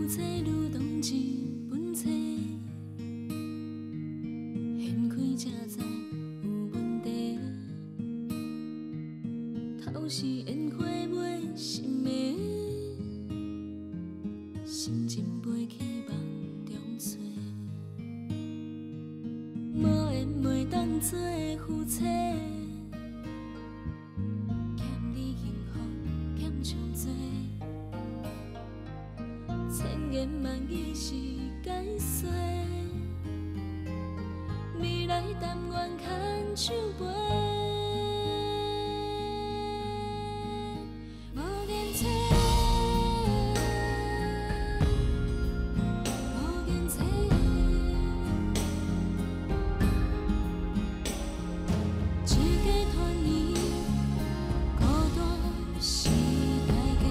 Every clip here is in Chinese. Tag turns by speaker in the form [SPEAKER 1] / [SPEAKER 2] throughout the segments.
[SPEAKER 1] 风吹愈动一本册，掀开才知有问题。头是烟花袂心的，心情飞去梦中找，无缘袂当做夫妻。 千言万语是解说，未来但愿牵手陪。无言找，无言找，一家团圆，孤单是大家。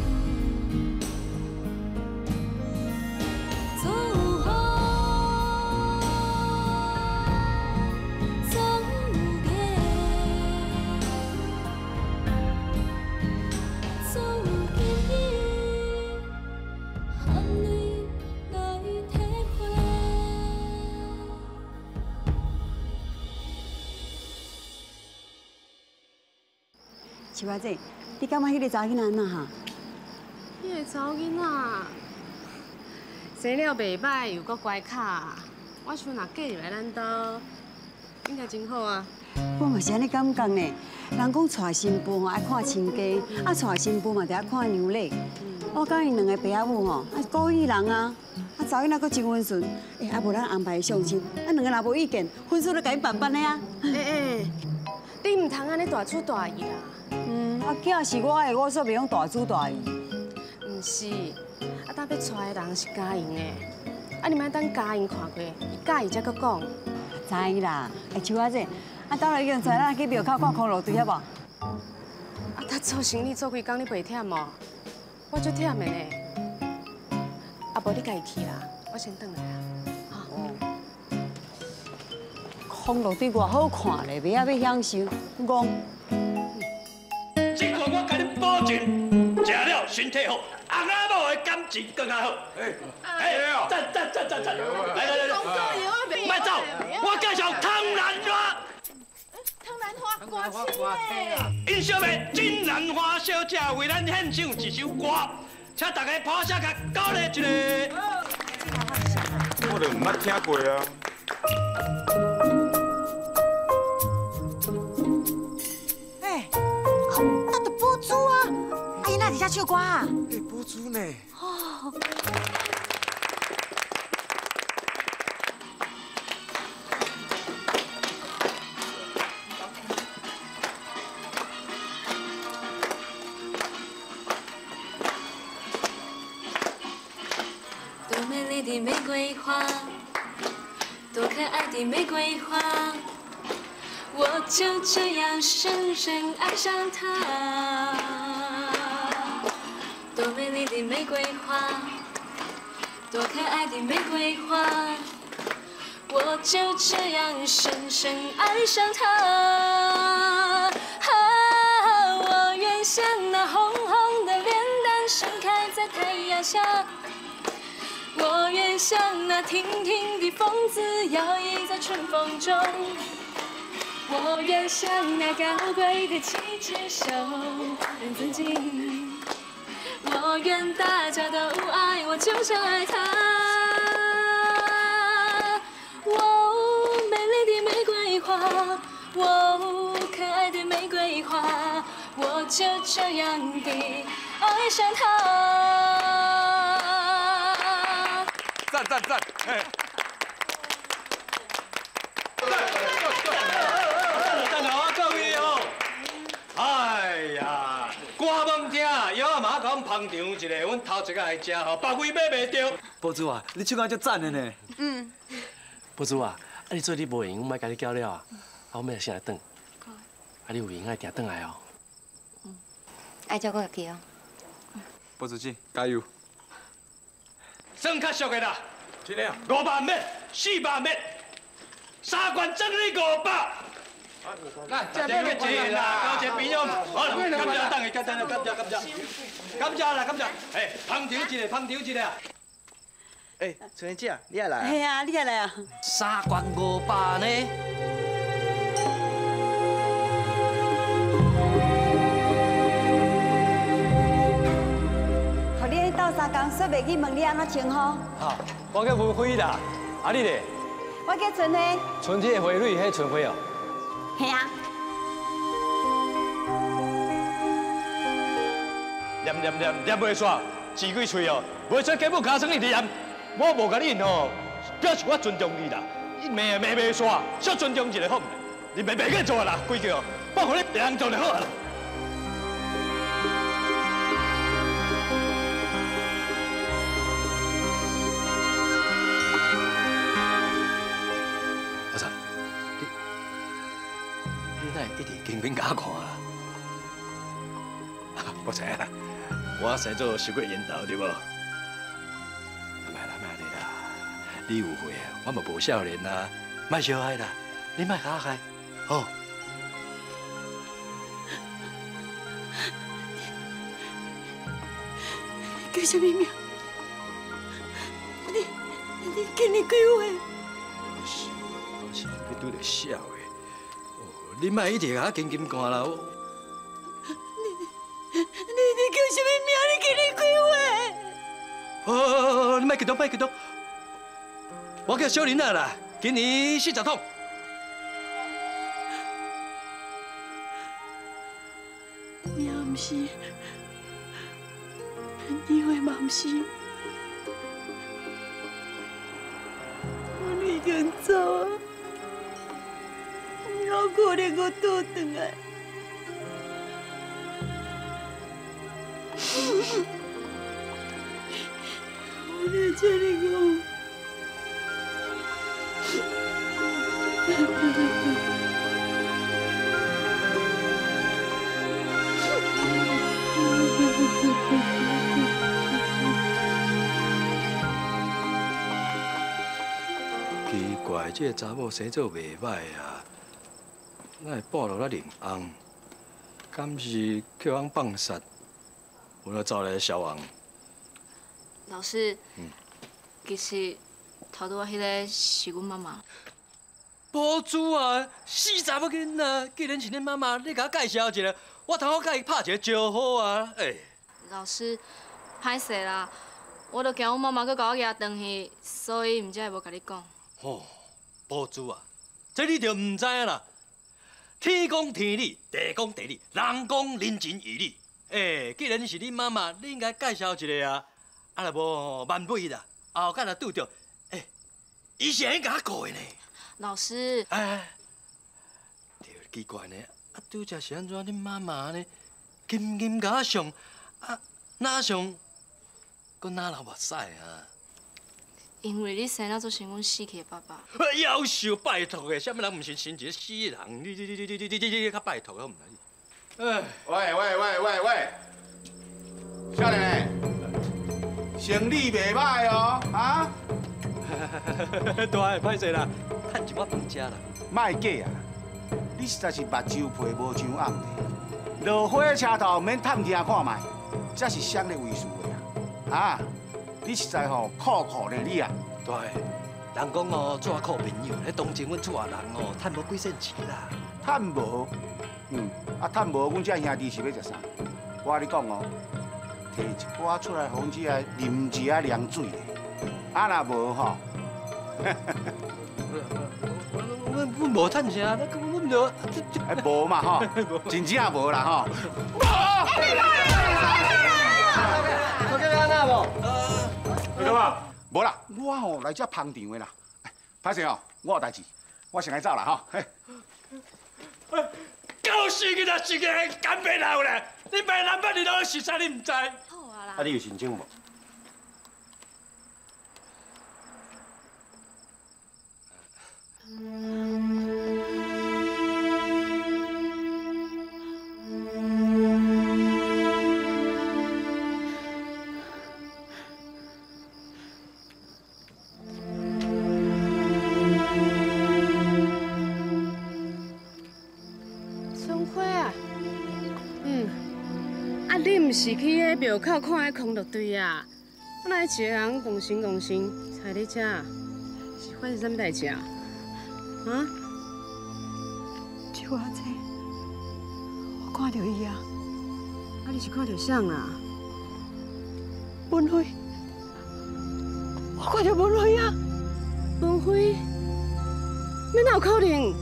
[SPEAKER 2] 小阿姐，你感觉迄个查囡仔安怎哈？
[SPEAKER 3] 迄个查某囡仔生了袂歹，又搁乖巧，我想若嫁入来咱兜，应该真好啊。
[SPEAKER 2] 我嘛是安尼感觉呢。人讲娶新妇吼爱看亲家，啊娶新妇嘛得爱看娘礼。我甲因两个爸仔母吼，啊故意人啊，啊查囡仔搁真温顺。啊无咱安排相亲，咱两个若无意见，婚事就甲伊办办的啊。
[SPEAKER 3] 你唔通安尼大主大意啦。
[SPEAKER 2] 啊，囝是我的，我说袂用大主大意。
[SPEAKER 3] 唔是，啊，当要娶的人是家营的，啊，你莫等家营看过，伊介意才搁讲。
[SPEAKER 2] 知啦，秋仔姐，啊，等下已经知咱去庙口看空路队，好无？啊，
[SPEAKER 3] 他做生意做几工，你袂忝无？我足忝的呢。啊，无你家己去啦，我先转来啊。
[SPEAKER 2] 哦。空路队偌好看咧，袂晓要享受，戆。
[SPEAKER 4] 我甲你保证，食了身体好，翁仔某的感情更加好。赞！来，莫走，我介绍汤兰花。
[SPEAKER 5] 汤兰花歌星
[SPEAKER 4] 因小妹金兰花小姐为咱献唱一首歌，请大家拍声甲鼓励一下。
[SPEAKER 6] 我就唔捌听过啊。
[SPEAKER 5] 那底下唱歌啊？
[SPEAKER 6] 播出呢？
[SPEAKER 5] 哦。
[SPEAKER 1] 多美丽的玫瑰花，多可爱的玫瑰花，我就这样深深爱上它。 多美丽的玫瑰花，多可爱的玫瑰花，我就这样深深爱上它。我愿像那红红的脸蛋盛开在太阳下，我愿像那亭亭的风姿摇曳在春风中，我愿像那高贵的气质守人自己。 我愿大家都爱我，就像爱他。哦，美丽的玫瑰花，哦，可爱的玫瑰花，我就这样地爱上他。
[SPEAKER 6] 赞！
[SPEAKER 4] 赞好啊，各位哦！哎呀！ 歌梦听，药啊嘛甲阮捧场一下，阮头一个来食吼，别位买袂着。
[SPEAKER 7] 博主啊，你唱歌足赞的呢。
[SPEAKER 8] 博主啊，你做你无闲，我莫甲你叫了啊，我要先来转。你有闲爱定转来哦。
[SPEAKER 5] 爱照顾家己哦。
[SPEAKER 6] 博主姐，加油！
[SPEAKER 4] 算较俗的啦，
[SPEAKER 6] 真的啊
[SPEAKER 4] 5万免，4万免，3罐整你500。 来，这边个钱啦，交一朋友，好了，感谢，等下，感谢，感谢啦，捧场一下，捧场一下。
[SPEAKER 7] 哎，春燕姐，你也来啊？
[SPEAKER 2] 系啊，你也来啊？
[SPEAKER 8] 3,500呢？
[SPEAKER 2] 互你斗3工，煞袂去问你安怎称呼？
[SPEAKER 4] 好，我叫文辉啦，啊你咧？
[SPEAKER 2] 我叫春花。
[SPEAKER 4] 春天的花蕊，迄春花哦。
[SPEAKER 2] 系啊。
[SPEAKER 4] 念袂煞，字几嘴哦，袂出根本加生你念，我无甲你吼，表示我尊重你啦。你骂袂煞，小尊重一下好唔？你袂去做啦，规矩哦，我互你别人做就好啦。我操，你哪会一直紧紧甲我看啦？我知啦。 我生做受过引导对无？卖啦，你有会啊？我嘛无少年啦，卖小孩啦，你卖假害，好。
[SPEAKER 2] 叫什么名？你今年几岁？
[SPEAKER 4] 我是要拄着笑的。哦，你卖一直甲我紧紧看啦。
[SPEAKER 2] 你叫什么名？你今年几岁？
[SPEAKER 4] 哦，你卖激动，卖激动。我叫小林啊啦，今年40桶。
[SPEAKER 2] 名毋是，年岁嘛毋是，我已经走啊，好可怜，我倒转来。 我在这里讲。
[SPEAKER 4] 奇怪，这个查某生做袂歹啊，哪会抱落咧林翁？敢是叫翁放杀？ 我要找来小王。
[SPEAKER 1] 老师，其实头拄仔迄个是阮妈妈。
[SPEAKER 4] 宝珠啊，死查某囡仔，既然是恁妈妈，你甲我介绍一下，我头甲伊拍一个招呼啊。哎，
[SPEAKER 1] 老师，歹势啦，我著惊阮妈妈搁甲我抓转去，所以毋才会无甲你讲。
[SPEAKER 4] 哦，宝珠啊，这你着唔知影啦。天公天理，地公地理，人讲人情义理。 哎，既然是恁妈妈，你应该介绍一下啊！啊，若无万不啦，后盖若拄着，哎，伊是会甲我顾的呢。
[SPEAKER 1] 老师，
[SPEAKER 4] 哎，对，奇怪呢，啊，拄则是安怎恁妈妈呢？金金甲我上，啊，哪上，搁哪流目屎啊？
[SPEAKER 1] 因为你生了做成阮死去的爸爸。
[SPEAKER 4] 夭寿，拜托的，啥物人毋是生一个死人？你较拜托啊，毋来。
[SPEAKER 9] 喂，少年，生理袂歹哦，啊？
[SPEAKER 4] 大个歹势啦，趁一碗饭食啦。
[SPEAKER 9] 卖假啊！你实在是目睭皮无像暗的，落火车头免探听看卖，这是乡里为事的啊！啊，你实在吼酷呢你啊！
[SPEAKER 4] 对，人讲哦，做靠朋友，咧当前阮厝下人哦，趁无几仙钱啦。
[SPEAKER 9] 趁无？趁无，阮这兄弟是要食啥？我甲你讲哦，摕一寡出来，互阮只个啉一下凉水咧。啊，若无吼，
[SPEAKER 4] 阮无趁啥，阮就
[SPEAKER 9] 无嘛吼，真正无啦吼。
[SPEAKER 4] 我叫安那无？
[SPEAKER 9] 你干嘛？无啦，我吼来这捧场的啦。歹势哦，我有代志，我先来走啦吼。
[SPEAKER 4] 狗屎囡仔，是个干白老咧！你白男扮女都是啥？你唔知？
[SPEAKER 1] 好啊啦。
[SPEAKER 7] 啊，你有神经无？
[SPEAKER 3] 你毋是去迄庙口看迄空乐队啊？ 我来一个人共生共生，才咧遮，是发生什么代志啊？啊？
[SPEAKER 2] 秋阿姐，我看到伊啊，
[SPEAKER 3] 啊，你是看到啥啊？
[SPEAKER 2] 文辉，我看到文辉啊！
[SPEAKER 3] 文辉，你哪有可能？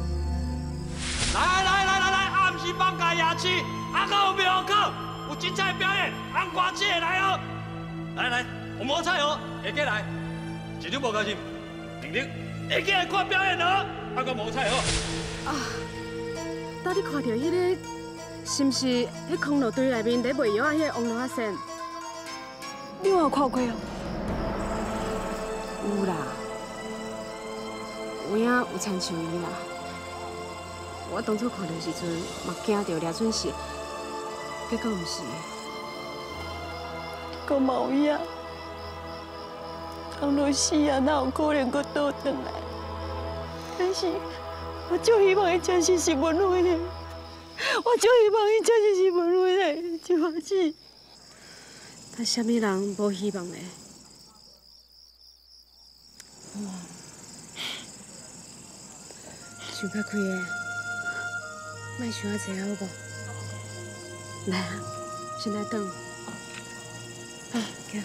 [SPEAKER 4] 来，暗时放假夜市，阿哥有庙口，有精彩表演，俺歌姐来哦！来，有毛菜哦，下过来，一张无高兴，玲玲，下过来看表演哦，阿哥毛菜哦。
[SPEAKER 3] 啊，当你看到迄个，是毋是迄空路堆内面咧卖药啊？迄个王老阿先，
[SPEAKER 2] 你有看过哦？
[SPEAKER 3] 有啦，有影有亲像伊啦。我当初看到时阵，嘛惊到抓准死，结果毋是。
[SPEAKER 2] 个毛呀！倘若死啊，哪有可能搁倒转来？但是，我就希望伊真是文辉的，我就希望伊真是文辉的，就阿姊。
[SPEAKER 3] 但什么人无希望呢？想不开的，莫想啊济好无？来啊，先来等。好，行。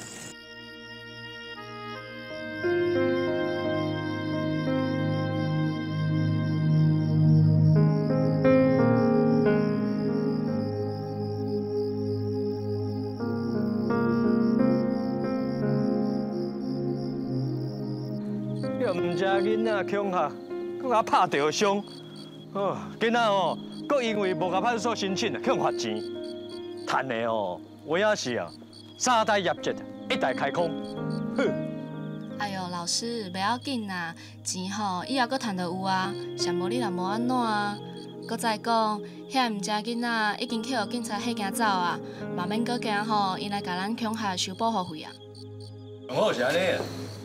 [SPEAKER 8] 又唔食囡仔恐吓，搁甲拍着伤。哦，囡仔哦，搁因为无甲派出所申请，去罚钱。赚的哦，有影是啊，3台业绩，1台开空。哼！
[SPEAKER 1] 哎呦，老师，袂要紧啦，钱吼以后搁赚得有啊，想无你若无安怎啊？搁再讲，遐毋食囡仔已经去互警察迄行走啊，嘛免搁惊吼，因来甲咱恐吓收保护费啊。
[SPEAKER 8] 上好是安尼啊。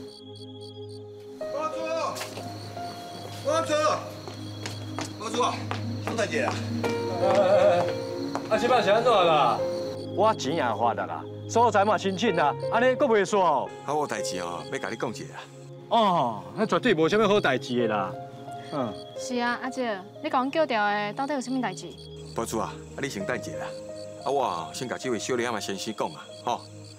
[SPEAKER 9] 我做，我做，什代志啊？
[SPEAKER 8] 啊，即摆是安怎啦？我钱也发啦啦，所在嘛申请啦，安尼搁袂煞哦。
[SPEAKER 6] 啊，我有代志哦，要甲你讲一下。
[SPEAKER 8] 哦，那绝对无啥物好代志的啦。嗯。
[SPEAKER 10] 是啊，阿姐，你甲阮叫调的，到底有啥物代志？
[SPEAKER 6] 博主啊，你先等一下啦。啊，我先甲这位小李阿先生讲啊，吼。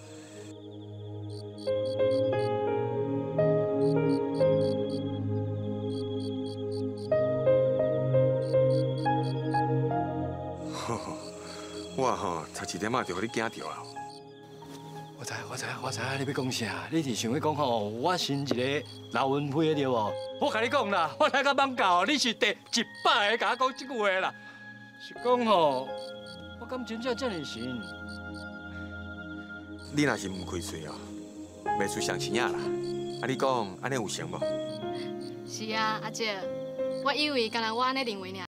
[SPEAKER 6] 我吼，差一点仔就互你惊到啊！
[SPEAKER 8] 我知，你要讲啥？你是想要讲吼，我生一个老文辉对无？我甲你讲啦，我来甲网教，你是第100个甲我讲这句话啦。是讲吼，我敢真正这么神？
[SPEAKER 6] 你若是唔开嘴哦，袂出相亲啊啦！啊，你讲安尼有成无？
[SPEAKER 10] 是啊，阿姐，我以为敢若我安尼认为尔。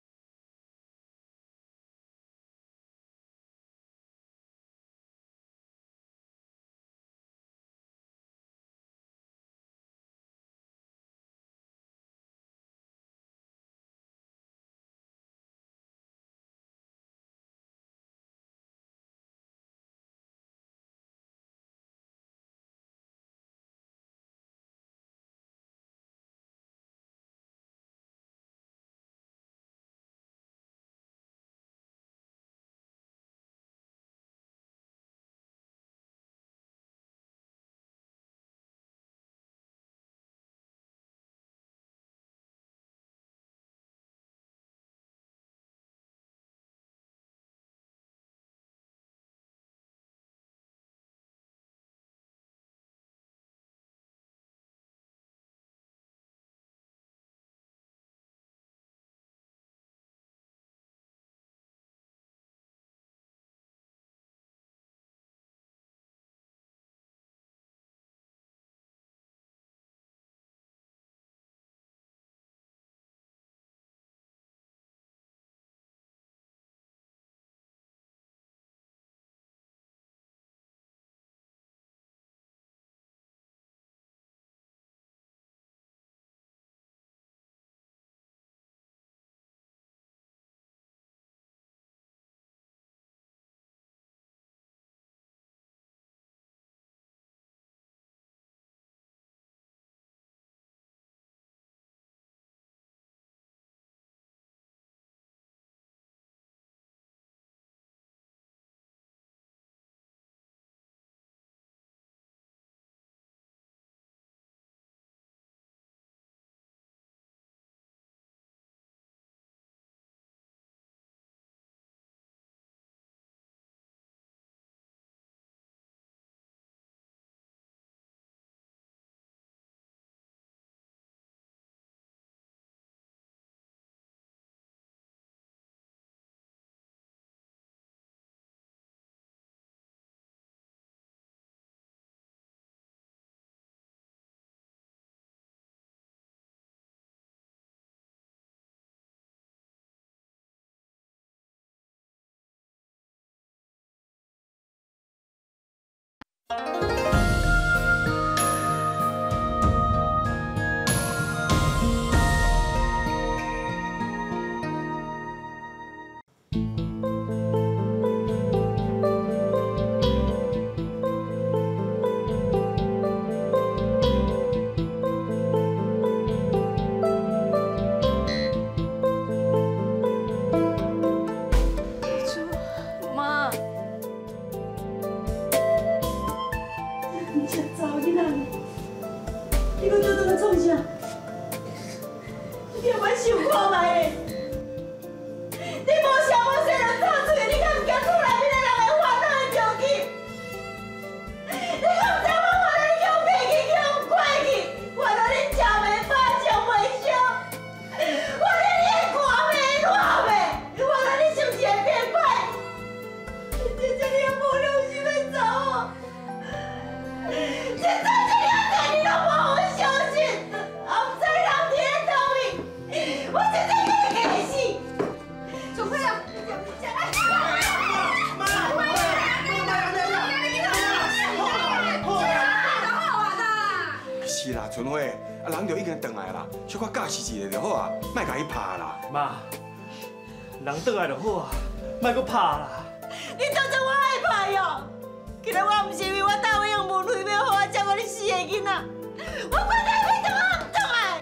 [SPEAKER 6] 春花，人就已经回来啦，小可教示一下就好啊，莫甲伊拍啦。
[SPEAKER 8] 妈，人回来就好啊，莫搁拍啦。
[SPEAKER 2] 你当作我害怕哟？今日我唔是因为我大卫用门费要互我照顾你4个囡仔，我管他为什么唔痛啊！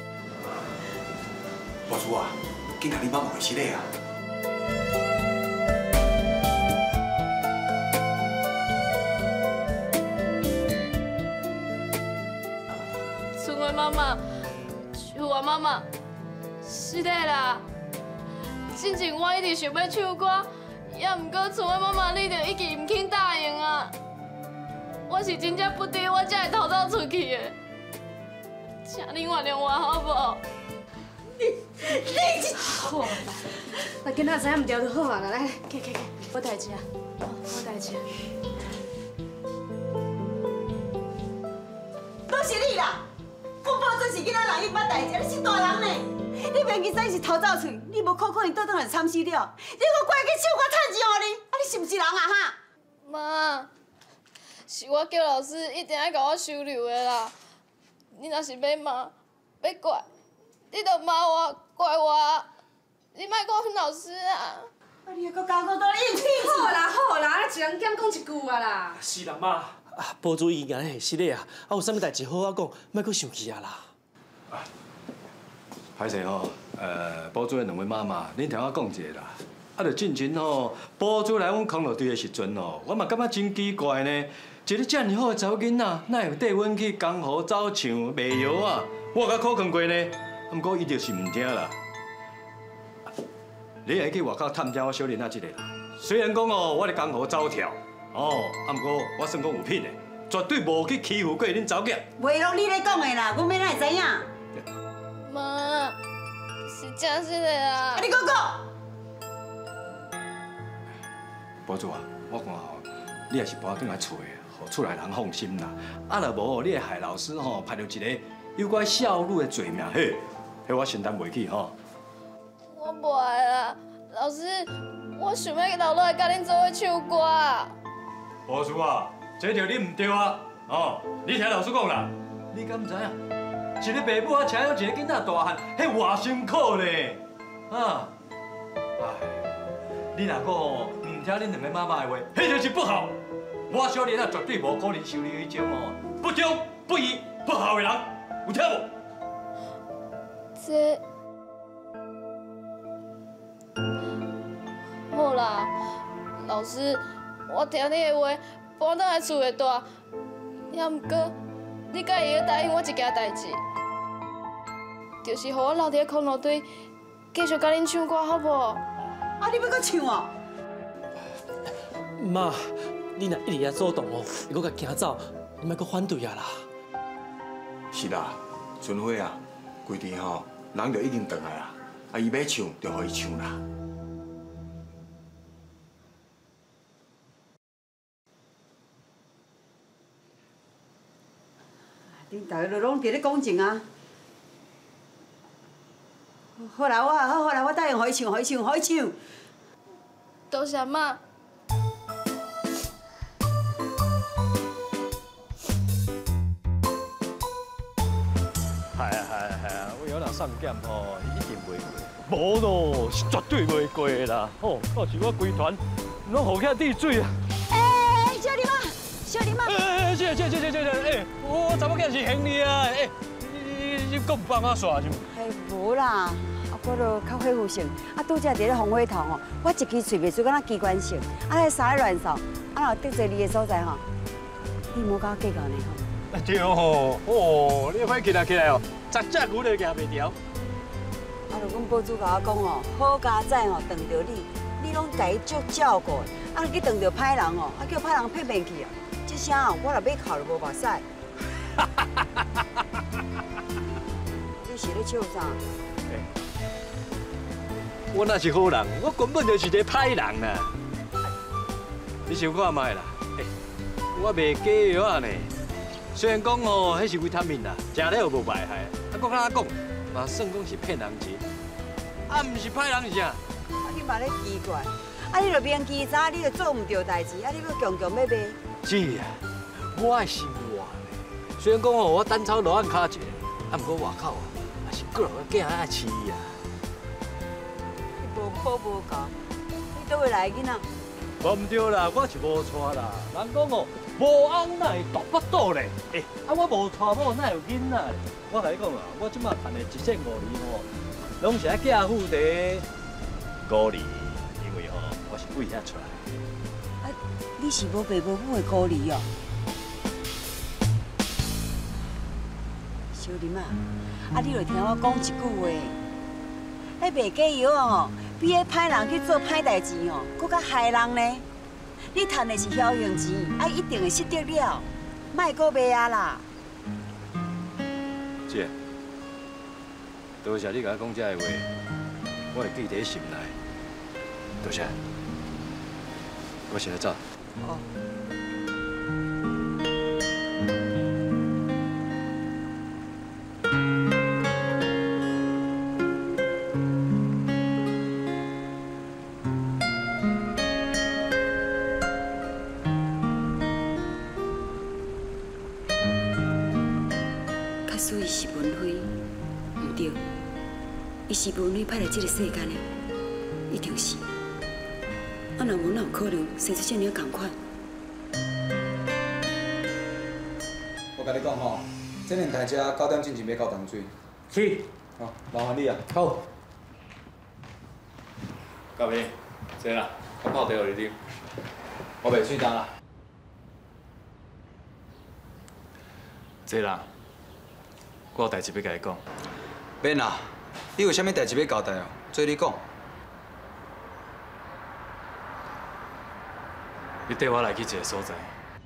[SPEAKER 6] 大叔啊，紧甲你妈问实个啊。
[SPEAKER 1] 春花妈妈，秋华妈妈，是的啦。之前我一直想要唱歌，也毋过春花妈妈你就已经唔肯答应啊。我是真正不对，我才会逃走出去的。请你原谅我好不好？你
[SPEAKER 3] 好啊，那囡仔知影唔对就好啊，来，去，我代志啊，我代志啊。
[SPEAKER 2] 都是你啦！ 我保准是囡仔人，伊捌代志，你是大人呢。你明明知是偷走出，你无可能倒转来惨死了。你搁怪去唱歌趁钱互你，你是毋是人啊哈？
[SPEAKER 1] 妈，是我叫老师一定要甲我收留的啦。你若是要骂、要怪，你就骂我、怪我，你莫怪阮老师啊。
[SPEAKER 2] 你还搁教我多硬气。
[SPEAKER 3] 好啦，一人减讲一句啊啦。
[SPEAKER 11] 是啦，妈。 啊，保主伊硬係失礼啊！有啥物代志好好讲，莫阁生气啊啦！
[SPEAKER 8] 歹势吼，保主的两位妈妈，恁听我讲一下啦。啊，就进前吼，保主来阮康乐队的时阵吼，我嘛感觉真奇怪呢。一个遮尔好的查某囡仔，哪会缀阮去江湖走唱卖药啊？我甲考劝过呢，毋过伊就是毋听啦。你会去外口探听我小囡仔即个啦。虽然讲哦，我伫江湖走跳。 哦，啊，毋过我算讲有品的，绝对无去欺负过恁查某囝。
[SPEAKER 2] 袂拢你咧讲的啦，阮要哪会知影？
[SPEAKER 1] 妈，是真实的啊！
[SPEAKER 2] 你讲讲。
[SPEAKER 8] 保主啊，我看吼，你也是搬转来厝的，互厝内人放心啦。啊，若无你会害老师吼，拍到一个有关孝女的罪名，嘿，迄我承担袂起吼。
[SPEAKER 1] 我不爱啦，老师，我想要留落来甲恁做伙唱歌。
[SPEAKER 8] 保主啊，这着你唔对啊！哦，你听老师讲啦，你敢唔知影？一个爸母啊，请养一个囡仔大汉，迄偌辛苦呢！啊，哎，你若讲哦，唔听恁两个妈妈的话，迄就是不好。我小囡仔绝对无可能受你迄种哦不忠不义不孝的人，有听无？
[SPEAKER 1] 这好啦，老师。 我听你的话，搬倒来厝会大，也毋过，你敢会晓答应我一件代志，就是互我留伫咧康乐队，继续甲恁唱歌，好无？
[SPEAKER 2] 啊，你要搁唱哦？
[SPEAKER 11] 妈，你若一直遐主动哦，又搁甲行走，你莫搁反对啊啦。
[SPEAKER 6] 是啦，春花啊，规天吼，人就已经回来啊，啊，伊要唱就互伊唱啦。
[SPEAKER 2] 恁大家都拢伫咧讲情啊！好啦，我答应互伊唱，互伊唱。
[SPEAKER 1] 多谢妈。
[SPEAKER 8] 送检吼，一定袂过。无咯，是绝对袂过的啦。吼，到时我规团拢好起滴水啊。
[SPEAKER 2] 哎，小林啊，小林啊！
[SPEAKER 8] 哎，我查某囝是兄弟啊，哎，你讲不帮我耍是吗？
[SPEAKER 2] 哎，无啦，我都较恢复性，拄则伫咧红火堂吼，我一支喙袂做敢若机关性，迄衫乱扫，若得罪你的所在吼，你莫甲我计较呢吼。
[SPEAKER 8] 对吼，哦，你快起来哦，10只牛都行袂调。
[SPEAKER 2] 就阮保主甲我讲哦，好家仔吼，撞到你，你拢家己足照顾的，去撞到歹人哦，叫歹人骗骗去啊，这声哦，我若要哭就无目屎。你是咧笑啥？
[SPEAKER 8] 我若是好人，我根本就是个歹人啦。你想看卖啦？我卖假药啊呢。虽然讲哦，迄是维他命啦，食了又无坏害。我甲你讲，嘛算讲是骗人钱，毋是歹人是啥？
[SPEAKER 2] 你嘛咧奇怪，你著明记早，你著做唔到代志，你要强强要卖。
[SPEAKER 8] 是啊，我爱生活呢。虽然讲哦，我单操落按骹一个，毋过外口也是几落个囝爱饲啊。
[SPEAKER 2] 你无好无教，你倒位来囡仔？
[SPEAKER 8] 无唔对啦，我是无娶啦。人讲哦，无翁哪会大腹肚咧？我无娶某哪有囡仔咧？我甲你讲啊，我即马赚的1set5厘吼，拢是爱嫁富地5厘，因为吼我是为遐出来。
[SPEAKER 2] 你是无爸无母的孤儿哦？小林啊，你著听我讲一句话，卖假药哦，比迄歹人去做歹代志哦，搁较害人呢。你赚的是侥幸钱，一定会失得了，莫搁卖啊啦。
[SPEAKER 8] 姐，多谢你甲我讲这个话，我会记在心内。多谢，我先来走。
[SPEAKER 2] 哦。所以是文辉，唔对，伊是文辉派来这个世间的，一定是。若无哪有可能生出这样同款？
[SPEAKER 7] 我甲你讲吼，这两台车9点之前要到淡水。
[SPEAKER 8] 去。
[SPEAKER 7] 好，麻烦你啊。
[SPEAKER 8] 好。嘉明，坐啦，我泡茶互你啉。我袂水干啦。坐啦。我有代志要甲你讲。
[SPEAKER 7] 免啦，你有啥物代志要交代哦？做你讲。
[SPEAKER 8] 你带我来去一个所在。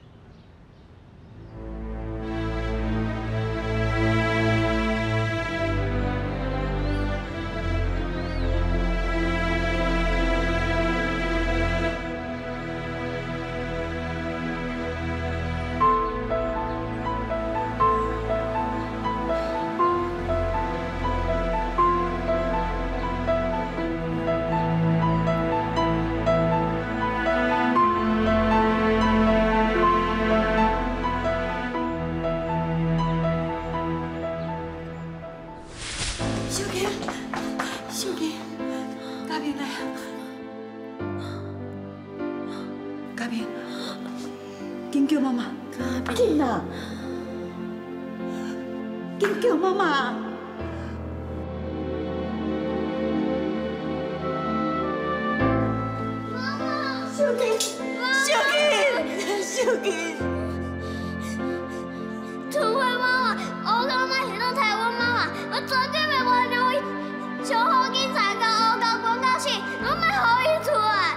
[SPEAKER 2] 叫妈妈，紧啊！紧叫妈妈！妈妈，小金，小金，小金！
[SPEAKER 12] 出位妈妈，我刚才是拢台湾妈妈，我绝对袂原谅伊，像好警察甲黑狗关到死，拢袂互伊出来。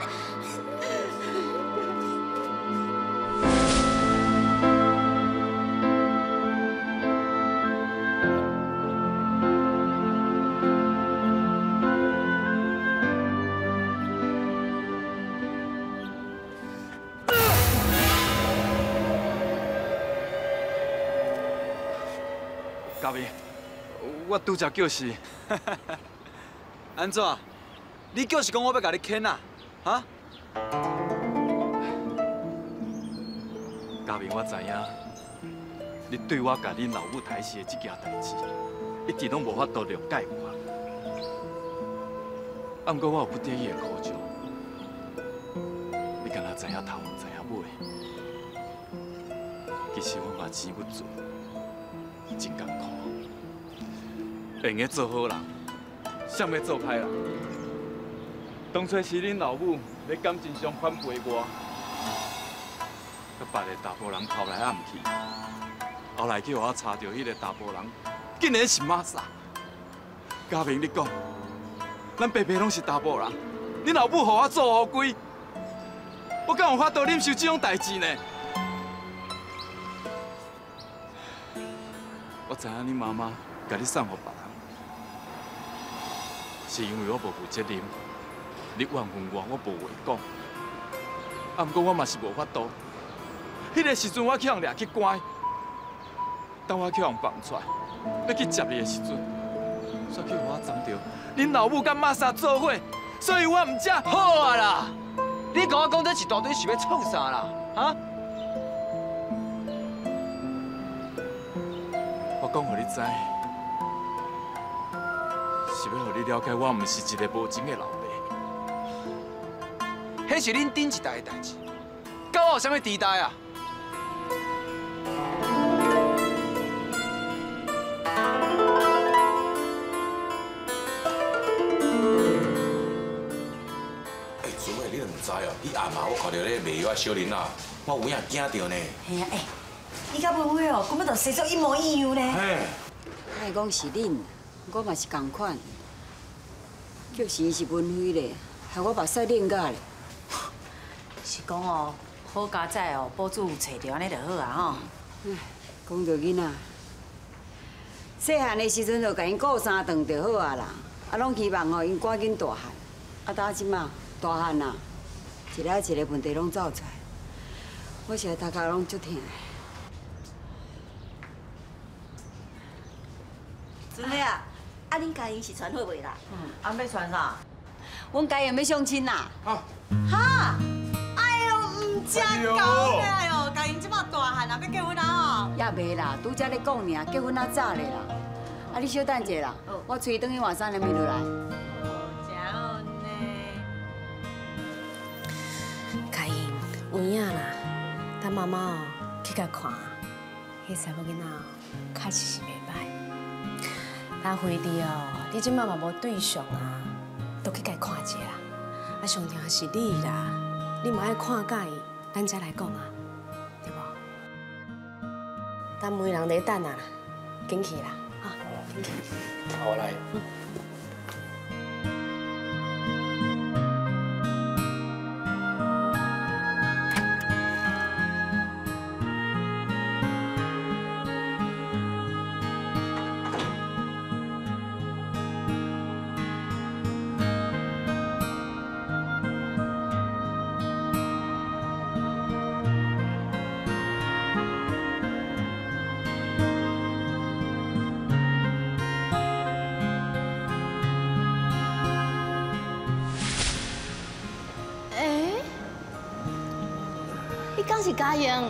[SPEAKER 7] 嘉明，我拄则叫是，安怎？你叫是讲我要甲你牵啊？哈？
[SPEAKER 8] 嘉明，我知影，你对我甲恁老母抬死的这件代志，
[SPEAKER 7] 一直拢无法度谅解我。啊，毋过我有不得已的苦衷，你敢若知影头，唔知影尾。其实我嘛钱不足，真艰苦。会用做好人，谁要做歹人？当初是恁老母要感情上反背我，甲别个查甫人偷来暗去，后来叫我查到迄个查甫人，竟然是玛莎。嘉明，你讲，咱白白拢是查甫人，恁老母予我做乌龟，我敢有法度忍受这种代志呢？我知影恁妈妈甲你送互别人，是因为我无负责任。你怨恨我，我无话讲。啊，不过我嘛是无法度。迄个时阵我去人掠去关，等我去人放出来，要去接你的时阵，却去我撞到恁老母甲玛莎做伙，所以我唔只。
[SPEAKER 11] 好啊啦，你甲我讲这一大堆是要创啥啦？啊？
[SPEAKER 7] 我讲互你知，是要互你了解我唔是一个无情的老爸。
[SPEAKER 11] 迄是恁顶一代的代志，甲我有啥物地代啊？
[SPEAKER 6] 主委，你都唔知哦，你暗下我看到咧卖药小林啊，我有影惊到呢。
[SPEAKER 13] 嘿啊，你甲妹妹哦，根本就生作一模一样呢。
[SPEAKER 2] 莫讲是恁，我嘛是同款。叫神是文辉咧，害我目屎冷甲咧。
[SPEAKER 13] 是讲哦，好佳哉哦，保主有找着安尼就好啊吼。
[SPEAKER 2] 讲到囡仔，细汉的时阵就甲因顾三顿就好啊啦，啊，拢希望吼因赶紧大汉。啊，打即马大汉啦，一个一个问题拢走出来，我现在头壳拢足痛的。
[SPEAKER 13] 真的啊？啊，恁家因是传好袂啦？
[SPEAKER 2] 啊，要传啥？阮家人要相亲啦。
[SPEAKER 13] 哈？哎呦，唔正搞的哎呦，家因即马大汉啊，要结婚啊吼？
[SPEAKER 2] 也袂啦，拄则咧讲尔，结婚较早咧啦。啊，你小等者啦，我催转去换衫，连咪落来。
[SPEAKER 13] 真好呢。
[SPEAKER 3] 家英，有影啦，等妈妈哦去甲看，迄三某囡仔哦，确实是袂歹。但惠弟哦，你即马嘛无对象啊，都去甲伊看一下啦。啊，上重要是你啦，你嘛爱看介意，咱才来讲啊，对无？等每人咧等啊，紧去啦，啊，紧去。
[SPEAKER 8] 我来。
[SPEAKER 10] 你敢是嘉英？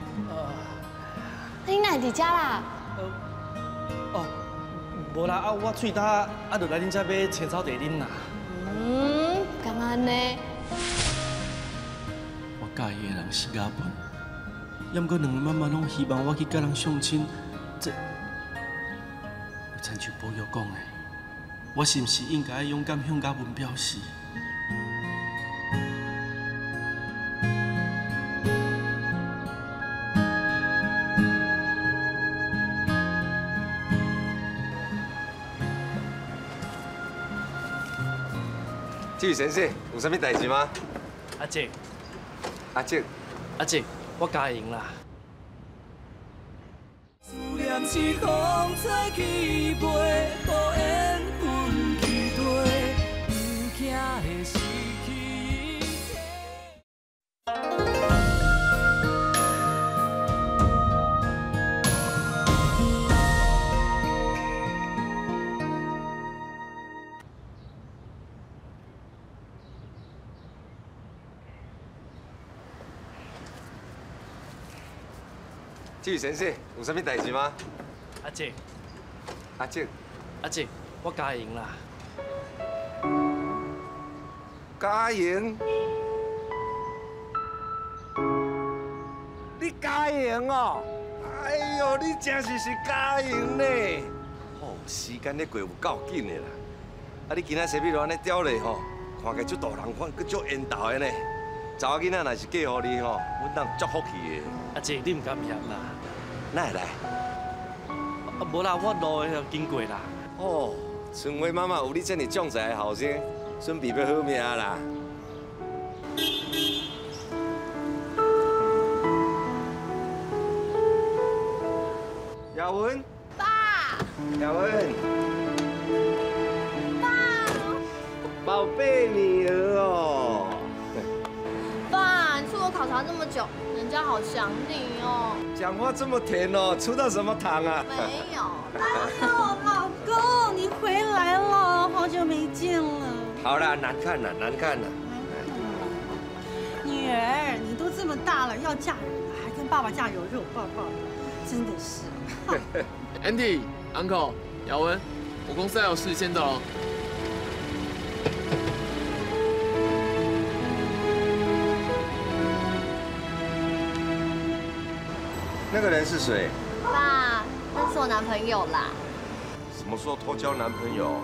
[SPEAKER 10] 你哪会伫遮啦？
[SPEAKER 11] 哦，无啦，啊，我喙焦，啊，就来恁遮买青草茶啉啦。
[SPEAKER 10] 敢安呢？
[SPEAKER 11] 我介意的人是阿笨，要毋过两个妈妈拢希望我去甲人相亲，这有亲像保佑讲的，我是毋是应该勇敢向阿文表示？
[SPEAKER 14] 志宇先生，有啥物代志吗？
[SPEAKER 11] 阿姐，
[SPEAKER 14] 阿姐，
[SPEAKER 11] 阿姐，我加赢啦。
[SPEAKER 15] 思念是风吹起飞，孤缘分期待，不惊会失去。
[SPEAKER 14] 志宇先生，有啥物代志吗？
[SPEAKER 11] 阿姐，
[SPEAKER 14] 阿姐，
[SPEAKER 11] 阿姐，我加赢啦。
[SPEAKER 14] 加赢？你加赢哦？哎呦，你真是加赢呢！哦，时间咧过有够紧的啦。啊，你今仔西米露安尼雕嘞吼，看起来足大人款，佮足缘投的呢。查某囡仔若是嫁互你吼，阮当足福气的。
[SPEAKER 11] 阿姐，你唔敢嫌啦？
[SPEAKER 14] 哪会来？
[SPEAKER 11] 啊，无啦，我路的经过啦。
[SPEAKER 14] 哦，春花妈妈有你这么壮才的后生，准备要好命啦。雅文，
[SPEAKER 12] 爸，
[SPEAKER 14] 雅文，爸，宝贝女儿哦。
[SPEAKER 12] 爸，你出国考察这么久，人家好想你哦。
[SPEAKER 14] 讲话这么甜哦，出到什么糖啊？
[SPEAKER 12] 没有。
[SPEAKER 13] 哎呦，老公，你回来了，好久没见了。
[SPEAKER 14] 好啦，难看了，难看了。
[SPEAKER 13] 女儿，你都这么大了，要嫁人了，还跟爸爸这样有肉抱抱的，真的是。
[SPEAKER 16] Andy、Uncle、雅文，我公司还有事，先走了。
[SPEAKER 14] 那个人是谁？
[SPEAKER 12] 爸，那是我男朋友啦。
[SPEAKER 14] 什么时候偷交男朋友？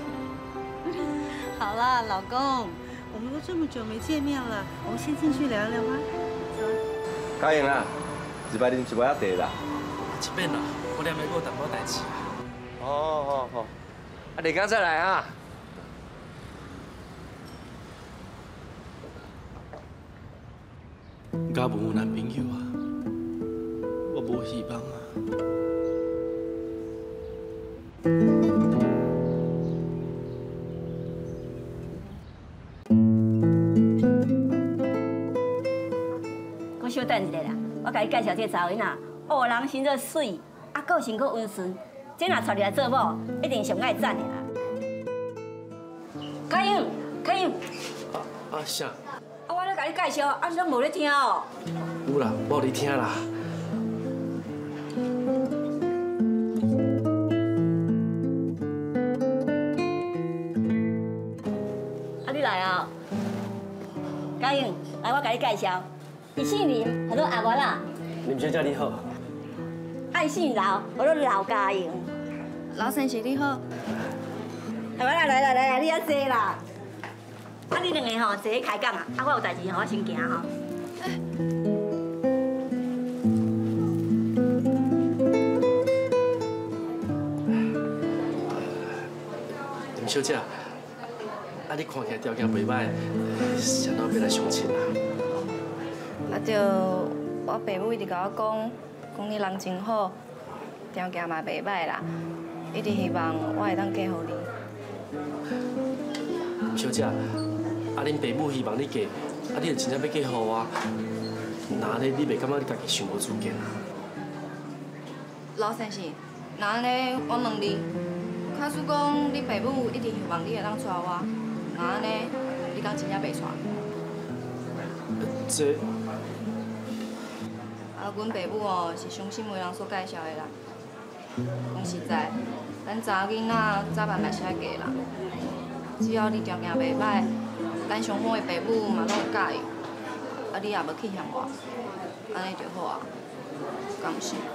[SPEAKER 13] 好啦，老公，我们都这么久没见面了，我们先进去聊聊吧。走。
[SPEAKER 14] 嘉颖啊，一摆啉一杯仔茶啦。
[SPEAKER 11] 一遍啦，我念还有淡薄代志啊。
[SPEAKER 14] 好，啊，下工再来啊。
[SPEAKER 11] 嘉文有男朋友啊，我无希望啊。
[SPEAKER 17] 我小等一下啦，我甲你介绍这查某囡仔，学人生做水，啊，个性阁温顺，这若娶入来做某，一定上爱赞的啦。嘉英，
[SPEAKER 11] 啥？
[SPEAKER 17] 啊，我咧甲你介绍，啊，你拢无咧听哦。
[SPEAKER 11] 有啦，我有咧听啦。
[SPEAKER 17] 啊，你来啊！嘉英，来，我甲你介绍，伊姓林，叫做阿元啦。
[SPEAKER 11] 林小姐你好。
[SPEAKER 17] 爱姓老，叫做老嘉英。
[SPEAKER 12] 老先生你好。
[SPEAKER 17] 来，你遐坐啦。啊，你两个吼坐去开讲啊，啊，我有代志吼，我先行吼。
[SPEAKER 11] 林小姐，啊，你看起来条件袂歹，啥哪要来相亲啊？
[SPEAKER 18] 啊，就我爸母一直甲我讲你人真好，条件嘛袂歹啦，一直希望我会当嫁互你。
[SPEAKER 11] 林小姐，啊，恁爸母希望你嫁，啊，你就真正要嫁互我，那安尼你袂感觉你家己想无主见啊？
[SPEAKER 18] 老先生，那安尼我问你，假使讲你爸母一直希望你会当娶我，那安尼你敢真正袂娶？
[SPEAKER 11] 这。
[SPEAKER 18] 啊，阮爸母哦是相信媒人所介绍的啦。讲实在，咱查某囡仔早晚嘛是爱嫁啦。只要你条件袂歹，咱双方的爸母嘛拢会介意，啊你也无去嫌我，安尼就好啊，敢毋是？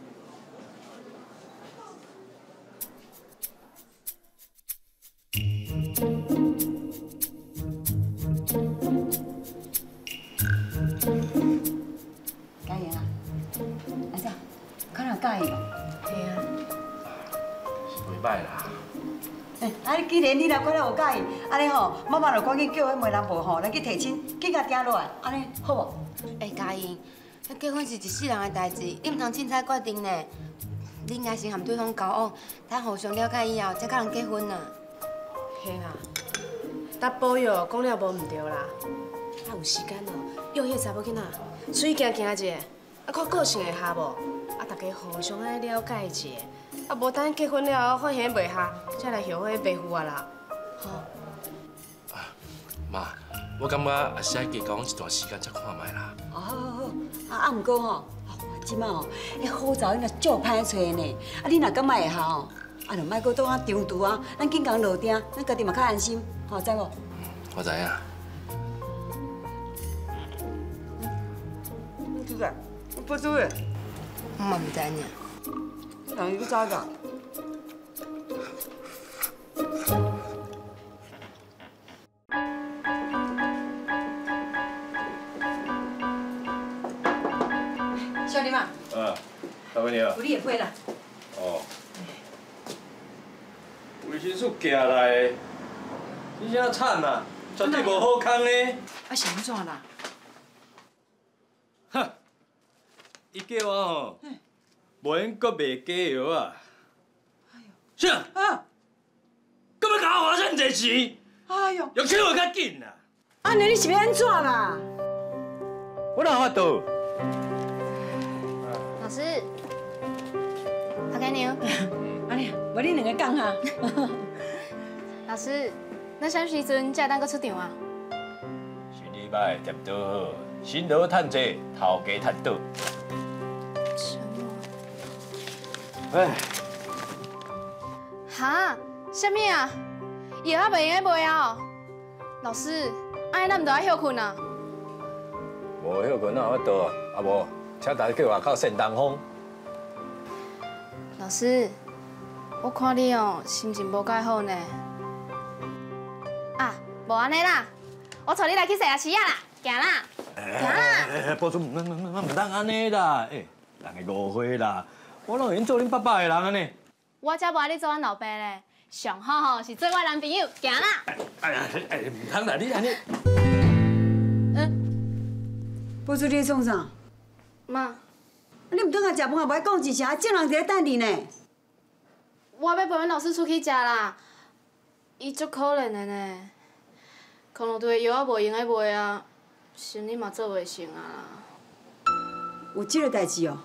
[SPEAKER 17] 嘉颖啊，安怎？可能介意无？
[SPEAKER 18] 嘿啊。
[SPEAKER 11] 是袂歹啦。
[SPEAKER 2] 啊！既然你若觉得有介意，安尼吼，妈妈就赶紧叫迄媒人婆吼，来去提亲，紧甲订落来，安尼好无？
[SPEAKER 3] 嘉英，那结婚是一世人的代志，你唔通凊彩决定呢。你应该先和对方交往，等互相了解以后，才甲人结婚呐。
[SPEAKER 10] 嘿啦，搭保育讲了无唔对啦。啊，有时间哦，约迄查某囡仔出去行行者，啊，看个性会合无？啊，大家互相爱了解一下。啊，无等结婚了后发现袂合，才来后悔背负啊啦。吼。
[SPEAKER 11] 妈，我感觉也是爱加交往一段时间才看卖啦。
[SPEAKER 2] 好，啊，毋过吼，即摆吼，迄好查囡仔足歹找呢。啊，你若敢卖会合吼， 啊，就莫搁当啊中途啊，咱紧共落定，咱家己嘛较安心，吼，知无？
[SPEAKER 8] 我知影。
[SPEAKER 2] 主任，不主任，
[SPEAKER 10] 我嘛唔知呢。
[SPEAKER 2] 人伊去走个。小林嘛。
[SPEAKER 8] 大妹娘。
[SPEAKER 2] 有你的配啦。
[SPEAKER 8] 哦。卫生署寄来，你啥惨啊？绝对无好康呢。
[SPEAKER 2] 啊，是安怎啦？
[SPEAKER 8] 哼，伊叫我吼，无闲搁卖假药啊。啥？啊？搁要甲我花遮济钱？
[SPEAKER 2] 哎呦！
[SPEAKER 8] 用钱会较紧啊。
[SPEAKER 2] 安尼你是要安怎啦？
[SPEAKER 8] 我哪有法度？
[SPEAKER 18] 老师，好给你哦。
[SPEAKER 2] 安尼，无你两个讲哈。
[SPEAKER 18] 老师，咱啥时阵才会当搁出场啊？
[SPEAKER 8] 新礼拜店倒好，新劳趁济，头家趁倒。哎，
[SPEAKER 18] 哈？什么啊？药还袂用买啊？老师，安尼咱唔着爱休困啊？
[SPEAKER 8] 无休困哪有法度啊？啊无，请大家叫外口扇东风。
[SPEAKER 18] 老师，我看你哦，心情无介好呢。啊，无安尼啦，我带你来去洗牙齿啊啦，行啦，行啦。
[SPEAKER 8] 保准唔当安尼啦，人个误会啦，我拢已经做恁爸爸的人安尼。
[SPEAKER 18] 我才无爱你做阮老爸咧，上好吼是做我男朋友，行啦。
[SPEAKER 8] 唔通啦，你安尼。
[SPEAKER 2] 保主，你在创啥？
[SPEAKER 18] 妈，
[SPEAKER 2] 你唔转来食饭也无爱讲一声，正人伫咧等你呢。
[SPEAKER 18] 我要陪阮老师出去食啦，伊足可怜的呢，可能对药仔无用的卖啊，生理嘛做袂成啊。
[SPEAKER 2] 有这个代志哦。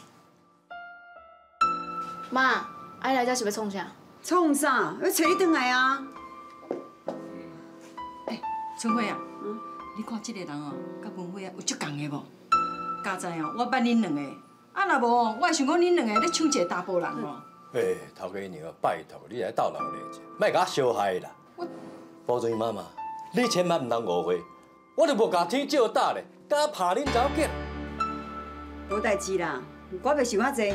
[SPEAKER 18] 妈，啊你来这是要创啥？
[SPEAKER 2] 创啥？要找你转来啊！
[SPEAKER 13] 春花啊，你看这个人哦，甲文花啊有足共的无？家在哦，我捌恁两个，啊若无哦，我会想讲恁两个咧抢一个查甫人哦。
[SPEAKER 8] 头家娘，拜托你来斗闹咧者，莫甲我伤害啦。保准妈妈，你千万唔通误会，我就无甲天照打咧，甲拍恁查某囝。
[SPEAKER 2] 无代志啦，我袂想遐济。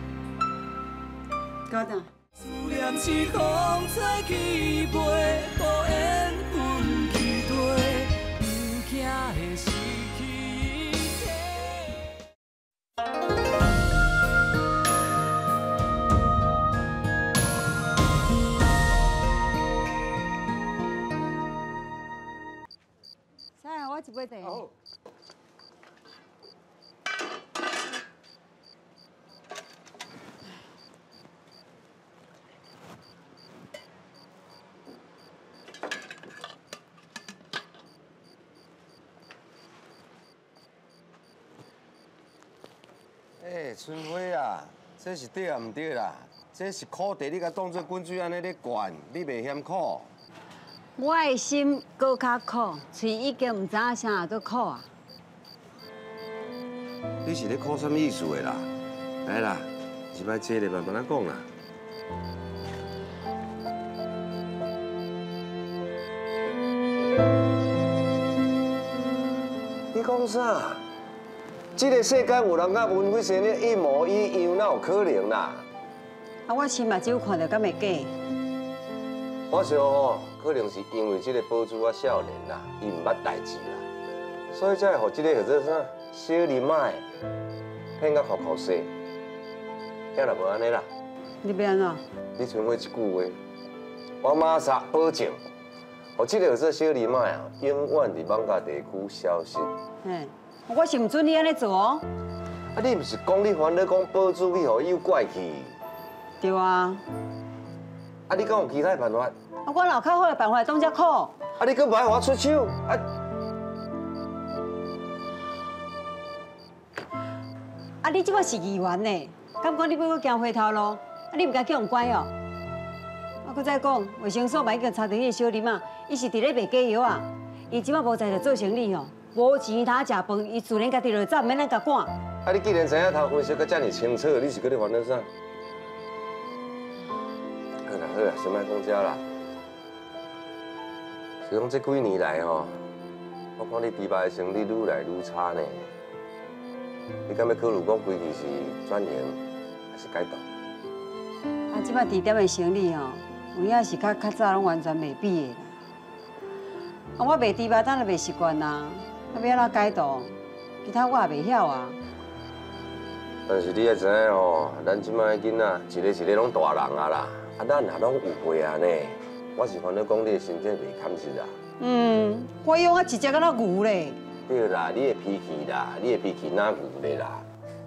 [SPEAKER 2] 搞当。
[SPEAKER 15] 思念是风吹起飞，孤雁分岐地，不惊会失去
[SPEAKER 2] 啥啊？我一杯茶。好。
[SPEAKER 14] 春花啊，这是对啊，唔对啦？这是苦茶，你甲当作滚水安尼咧灌，你袂嫌苦？
[SPEAKER 2] 我的心搁较苦，嘴已经唔知影啥做苦啊。
[SPEAKER 14] 你是咧苦什么意思的啦？来啦，一摆坐咧慢慢仔讲啦。你讲啥？这个世间有人甲文辉生咧一模一样，哪有可能啦？
[SPEAKER 2] 啊，我亲目睭看到敢会假？
[SPEAKER 14] 我想哦，可能是因为这个宝珠啊少年啦，伊唔捌代志啦，所以才会互这个叫做啥小林仔骗到哭哭死。要若无安尼啦，
[SPEAKER 2] 你要安怎？
[SPEAKER 14] 你剩我一句话，我马上保证，互这个叫做小林仔啊，永远伫艋舺地区消失。
[SPEAKER 2] 我是唔准你安尼做哦。
[SPEAKER 14] 啊，你唔是讲你烦恼讲宝珠去互伊有怪气？
[SPEAKER 2] 对啊。
[SPEAKER 14] 啊，你敢有其他办法？
[SPEAKER 2] 啊，我老较好的办法当遮苦。啊，
[SPEAKER 14] 你搁唔爱我出手？
[SPEAKER 2] 啊，你即摆是议员呢，敢讲你要搁行回头路？啊，你唔该叫人管哦。啊，搁再讲，卫生所嘛已经查到迄个小林啊，伊是伫咧卖假药啊。伊即摆无在着做生意哦，无钱通食饭，伊自然家己就走，免咱甲赶。
[SPEAKER 14] 啊，你既然知影头分析得遮尔清楚，你是搁咧烦恼啥？ 好啦，先莫讲遮啦。是讲这几年来吼，我看你猪肉的生意愈来愈差呢。你敢要考虑讲规矩是转型，还是改动？
[SPEAKER 2] 啊，即摆猪店的生意吼，有影是较早拢完全袂比的啦。啊，我卖猪肉等就袂习惯啦，啊，要安怎改动？其他我也袂晓啊。
[SPEAKER 14] 但是你也知影吼，咱即摆的囡仔一个一个拢大人啊啦，啊，咱也拢有陪啊呢。我是烦恼讲你的身体袂堪实啊。
[SPEAKER 2] 我养啊一只敢若牛咧。
[SPEAKER 14] 对啦，你的脾气啦，你的脾气哪牛咧啦？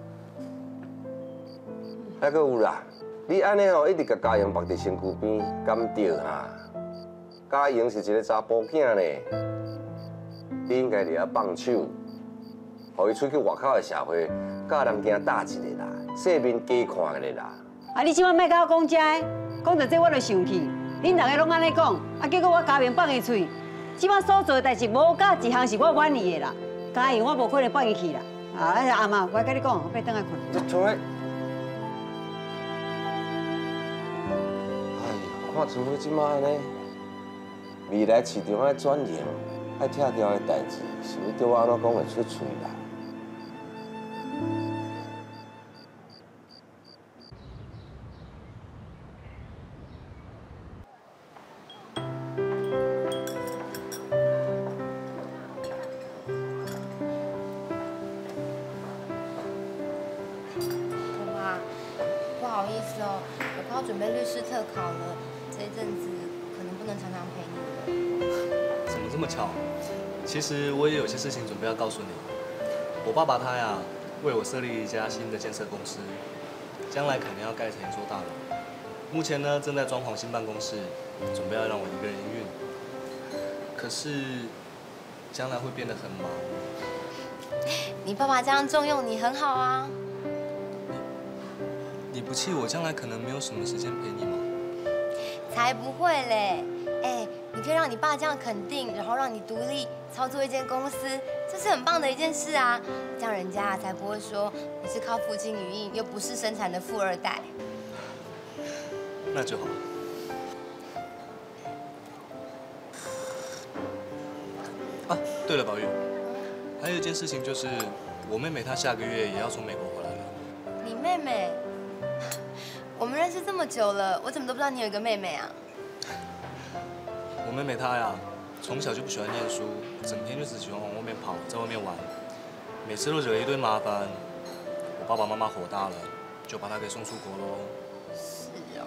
[SPEAKER 14] 还阁有啦，你安尼吼一直甲嘉莹绑伫身躯边，敢对哈？嘉莹是一个查甫囝呢，你应该掠放手，互伊出去外口的社会，甲人惊打一个啦，世面加看一个啦。
[SPEAKER 2] 啊，你即摆莫甲我讲遮个，讲到这我就生气。恁大家拢安尼讲，啊，结果我嘉明放伊喙。即摆所做的代志，无甲一项是我满意的啦。嘉莹我无可能放伊去啦。啊，阿妈，我甲你讲，我要转来困。
[SPEAKER 14] 这像个，哎，看春花即摆安尼，未来市场爱转型，爱拆掉的代志，是要对我安怎讲会出嘴啦？
[SPEAKER 18] 准备律师特考了，这一阵子可能不能常常陪你了。
[SPEAKER 19] 怎么这么巧？其实我也有些事情准备要告诉你。我爸爸他呀，为我设立一家新的建设公司，将来肯定要盖成一座大楼。目前呢，正在装潢新办公室，准备要让我一个人营运。可是，将来会变得很忙。
[SPEAKER 18] 你爸爸这样重用你很好啊。
[SPEAKER 19] 你不气我，将来可能没有什么时间陪你吗？
[SPEAKER 18] 才不会嘞！哎，你可以让你爸这样肯定，然后让你独立操作一间公司，这是很棒的一件事啊！这样人家才不会说你是靠父亲女印，又不是生产的富二代。
[SPEAKER 19] 那就好。啊，对了，宝玉，还有一件事情就是，我妹妹她下个月也要从美国回来了。
[SPEAKER 18] 你妹妹？我们认识这么久了，我怎么都不知道你有一个妹妹啊？
[SPEAKER 19] 我妹妹她呀，从小就不喜欢念书，整天就只喜欢往外面跑，在外面玩，每次都惹一堆麻烦。我爸爸妈妈火大了，就把她给送出国喽。
[SPEAKER 18] 是哦。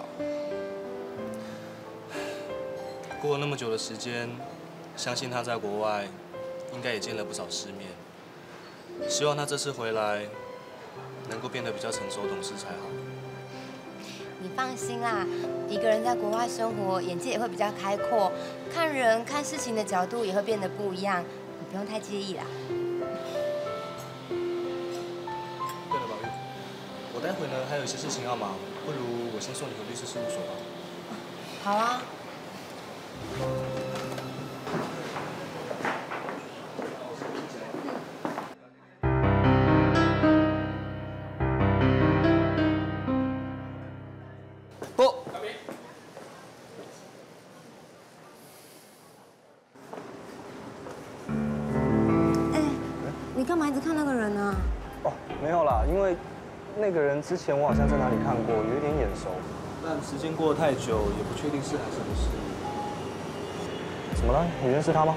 [SPEAKER 19] 过了那么久的时间，相信她在国外应该也见了不少世面。希望她这次回来能够变得比较成熟懂事才好。
[SPEAKER 18] 你放心啦，一个人在国外生活，眼界也会比较开阔，看人看事情的角度也会变得不一样，你不用太介意啦。
[SPEAKER 19] 对了，宝玉，我待会呢还有一些事情要忙，不如我先送你回律师事务所吧。
[SPEAKER 18] 好啊。你干嘛一直看那个人呢？
[SPEAKER 20] 哦，没有啦，因为那个人之前我好像在哪里看过，有一点眼熟。
[SPEAKER 19] 但时间过得太久，也不确定是还是不是。
[SPEAKER 20] 怎么了？你认识他吗？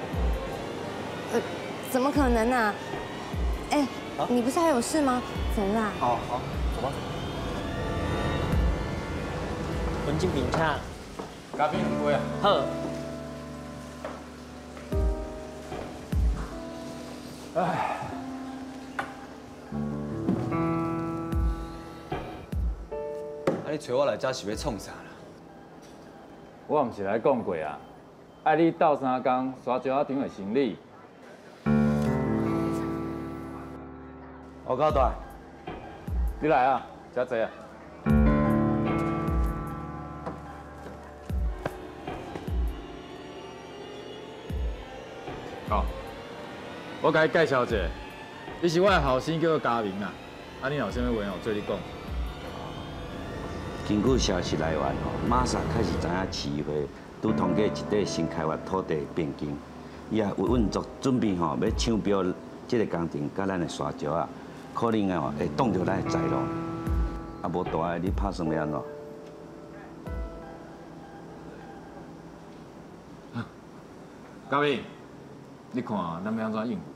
[SPEAKER 18] 怎么可能啊？哎，你不是还有事吗？走啦。
[SPEAKER 20] 好，走吧。
[SPEAKER 21] 文静饼茶，
[SPEAKER 7] 咖啡两杯啊。
[SPEAKER 21] 好。
[SPEAKER 7] 唉。
[SPEAKER 22] 啊！你找我来这是要创啥啦？
[SPEAKER 7] 我唔是来讲过啊，爱你斗3工刷石仔场的生理。
[SPEAKER 20] 我交代，
[SPEAKER 7] 你来啊，遮坐啊。好，我甲你介绍一下，你是我的后生，叫做嘉明啊。啊，你有啥物话哦，做你讲。
[SPEAKER 4] 根据消息来源吼，马萨开始知影市议会拄通过一块新开发土地变更，伊也有运作准备吼要抢标这个工程，甲咱的沙石啊，可能啊会挡着咱的财路。啊，无大碍，你拍算要安怎？
[SPEAKER 7] 嘉伟，你看咱要安怎应付？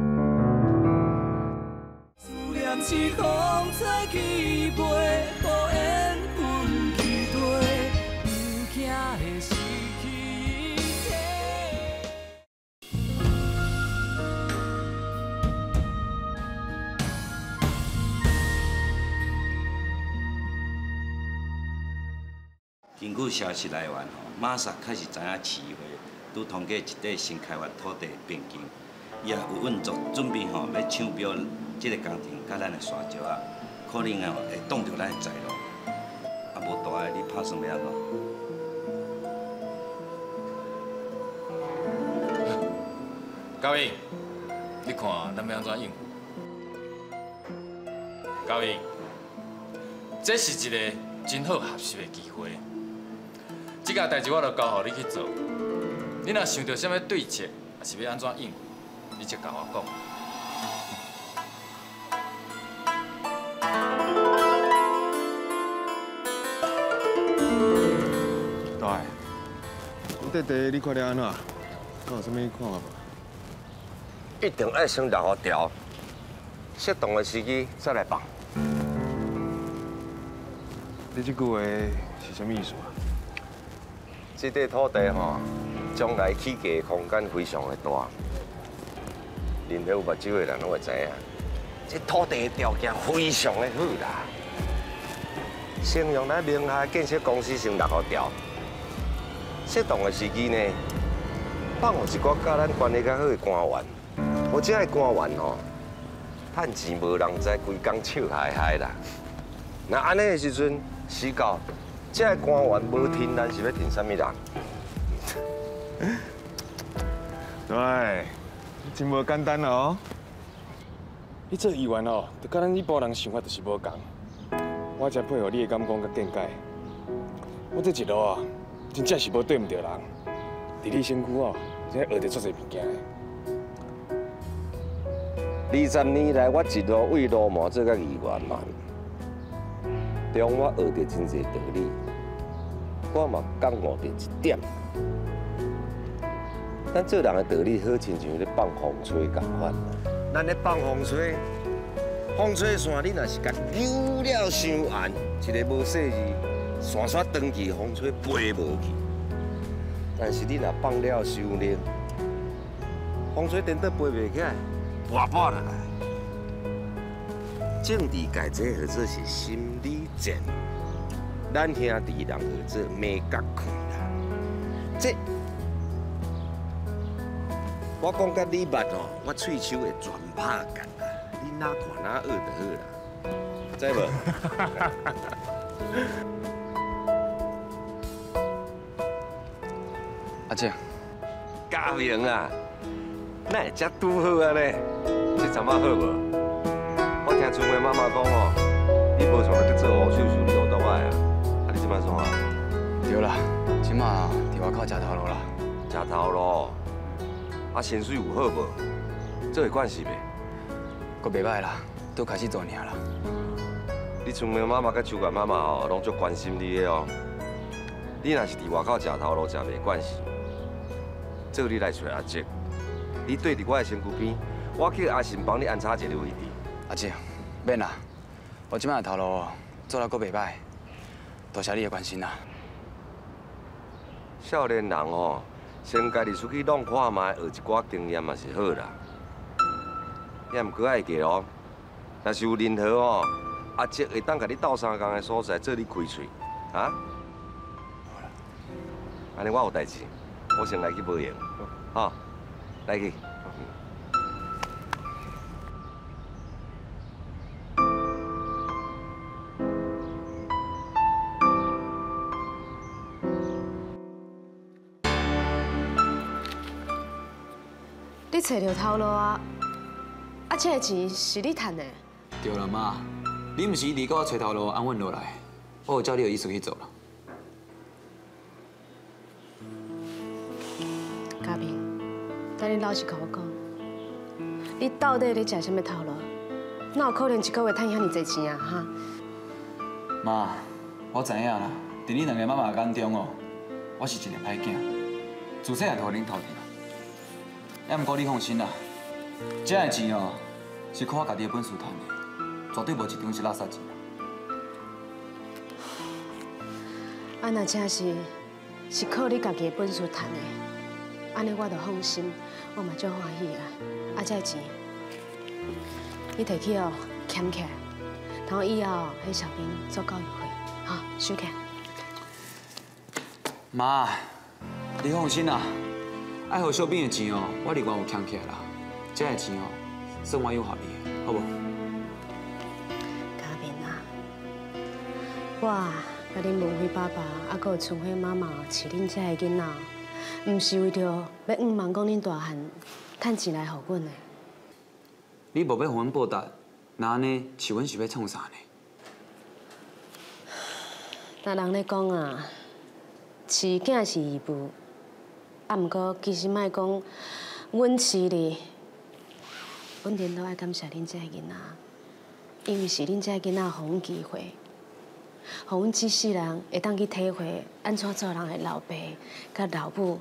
[SPEAKER 15] 思念是风吹起飞，孤雁分岐地，不惊会失去体。
[SPEAKER 4] 根据消息来源吼，马萨开始知影市议会拄通过一块新开发土地变更，伊也有运作准备吼要抢标这个工程，甲咱的沙石啊，可能啊会挡着咱的财路。啊，无大碍，你拍算要安怎？
[SPEAKER 7] 嘉伟，你看咱要安怎应付？嘉伟，这是一个真好合适的机会。这件代志我就交予你去做。你若想到什么对策，也是要安怎应付，你就甲我讲。
[SPEAKER 5] 大爷，这地你看了安怎？敢有啥物看法无？
[SPEAKER 14] 一定爱先留好调，适当的时机再来放。
[SPEAKER 5] 你这句话是啥物意思啊？
[SPEAKER 14] 这块土地吼，将来起价的空间非常的大，任何有目睭的人拢会知影，这土地的条件非常的好啦。先用咱名下建设公司先落好调，适当的时机呢，放有一寡甲咱关系较好的官员，或者个官员吼，趁钱无人知，规工笑嗨嗨啦。那安尼的时阵，时到。这个官员无听，咱是要听啥物人？
[SPEAKER 5] 对，真无简单哦。你做议员哦，就甲咱一般人想法就是无共。我才配合你的眼光甲见解。我这一路啊，真正是无对唔着人。伫你身躯哦，真学着足侪物件
[SPEAKER 14] 的。20年来，我一路为罗马做甲议员嘛，中我学着真侪道理。我嘛感悟着一点，咱做人的道理好亲像咧放风吹共款啦。咱咧放风吹，风吹线你若是甲扭了伤严，一个无细字，线线长去，风吹飞无去。但是你若放了伤力，风吹颠倒飞袂起来，跋跋落来。政治界这号做是心理战。咱兄弟人号做美角拳啦，这我讲甲你捌哦，我喙手会全拍干啦，你哪看哪学就好啦，知无？
[SPEAKER 22] 阿姐，
[SPEAKER 14] 嘉明啊，哪会遮拄好啊咧？这阵仔好无？我听春梅妈妈讲哦，你无想要去做乌手术疗毒啊？你即摆创啊？
[SPEAKER 22] 对啦，即马伫外口食头路啦。
[SPEAKER 14] 食头路？啊，薪水有好无？这会管是袂？
[SPEAKER 22] 阁袂歹啦，拄开始做尔啦。
[SPEAKER 14] 你春梅妈妈甲秋冠妈妈哦，拢足关心你的哦。你若是伫外口食头路食袂惯势，做你来找阿姐，你对伫我的身躯边，我去阿信帮你安插一个位置。
[SPEAKER 22] 阿姐，免啦，我即摆头路做得阁袂歹。多谢你的关心啦。
[SPEAKER 14] 少年人哦，先家己出去弄看卖，学一寡经验嘛是好啦。也毋过爱记哦，若是有任何哦，阿姐会当甲你斗相共的所在，做你开喙，啊？安尼我有代志，我先来去报应，好，来去。
[SPEAKER 10] 你找到头路啊？啊，这个钱是你赚的？
[SPEAKER 22] 对啦妈，你毋是一直甲我找头路安稳落来， 我有照你的意思去做了。
[SPEAKER 10] 嘉平，等你老实甲我讲，你到底咧食什么头路？哪有可能一个月赚遐尼侪钱啊？哈！
[SPEAKER 22] 妈，我知影啦，伫你两个妈妈眼中哦，我是一个歹囝，自细汉就互恁偷听。也毋过你放心啦，这个钱哦，是靠我家己的本事赚的，绝对无一张是垃圾钱。
[SPEAKER 10] 啊，若真是靠你家己的本事赚的，安尼我就放心，我嘛足欢喜啊！啊，这个钱，你摕去哦，捡起来，然后以后哦，迄小兵做教育费，哈，收起来。
[SPEAKER 22] 妈，你放心啦，爱互小兵的钱哦，我另外有捡起来啦。这个钱哦，算我有效你的，好无？
[SPEAKER 10] 嘉明啊，我甲恁文辉爸爸，啊，阁有春辉妈妈饲恁遮个囡仔，毋是为着要毋忙讲恁大汉趁钱来互阮的。
[SPEAKER 22] 你无要互阮报答，那安尼是阮是要创啥呢？
[SPEAKER 10] 那人咧讲啊，饲囝是义务，啊，毋过其实莫讲阮饲你，阮连都爱感谢恁遮个囡仔，因为是恁遮个囡仔互阮机会。互阮这世人会当去体会安怎做人的老爸甲老母，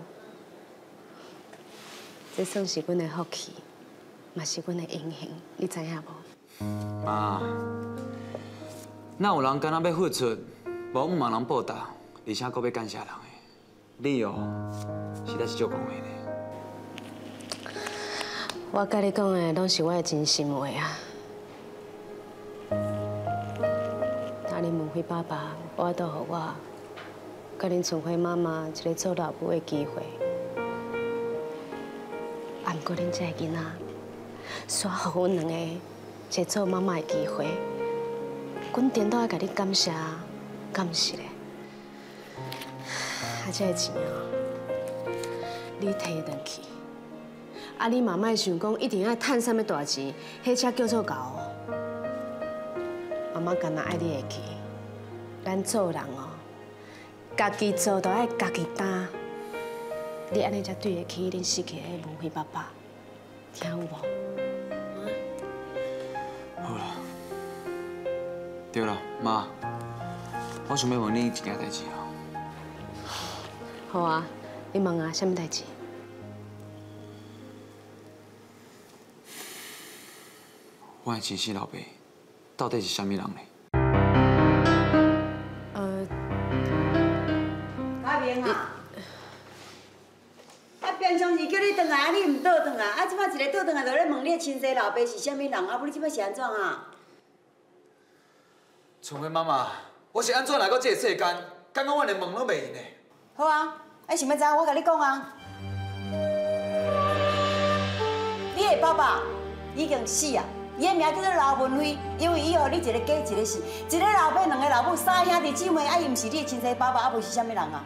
[SPEAKER 10] 这算是阮的福气，嘛是阮的荣幸，你知影无？
[SPEAKER 22] 妈，哪有人敢若要付出，无毋茫人报答，而且阁要感谢人的？你哦，实在是足讲的呢。
[SPEAKER 10] 我甲你讲的拢是我的真心话啊。恁文辉爸爸我都互我，甲恁春辉妈妈一个做老母的机会。啊，毋过恁这个囡仔，煞互阮两个一个做妈妈的机会，阮颠倒爱甲你感谢，感谢咧。啊，这个钱哦，你摕转去。啊，你嘛莫想讲一定要趁啥物大钱，迄才叫做搞。妈妈干那爱你会记，咱做人哦，家己做都爱家己担。你安尼才对得起恁失去的文辉爸爸，听有无？
[SPEAKER 22] 好啦，对了，妈，我想要问你一件代志哦。
[SPEAKER 10] 好啊，你问啊，什么代志？
[SPEAKER 22] 我的前世老爸到底是啥物人呢？
[SPEAKER 2] 嘉明啊，啊，平常时叫你转来，啊，你唔倒转来，啊，即摆一个倒转来，就咧问你的亲生老爸是啥物人，啊，不你即摆是安怎啊？
[SPEAKER 22] 春辉妈妈，我是安怎来到这个世间？刚刚我连问都袂赢呢。
[SPEAKER 2] 好啊，啊，想要知我甲你讲啊，你的爸爸已经死啊。伊的名叫做刘文辉，因为伊互你一个假一个是，一个老爸两个老母，三兄弟姊妹，啊，伊毋是你的亲生爸爸，啊，无是啥物人啊？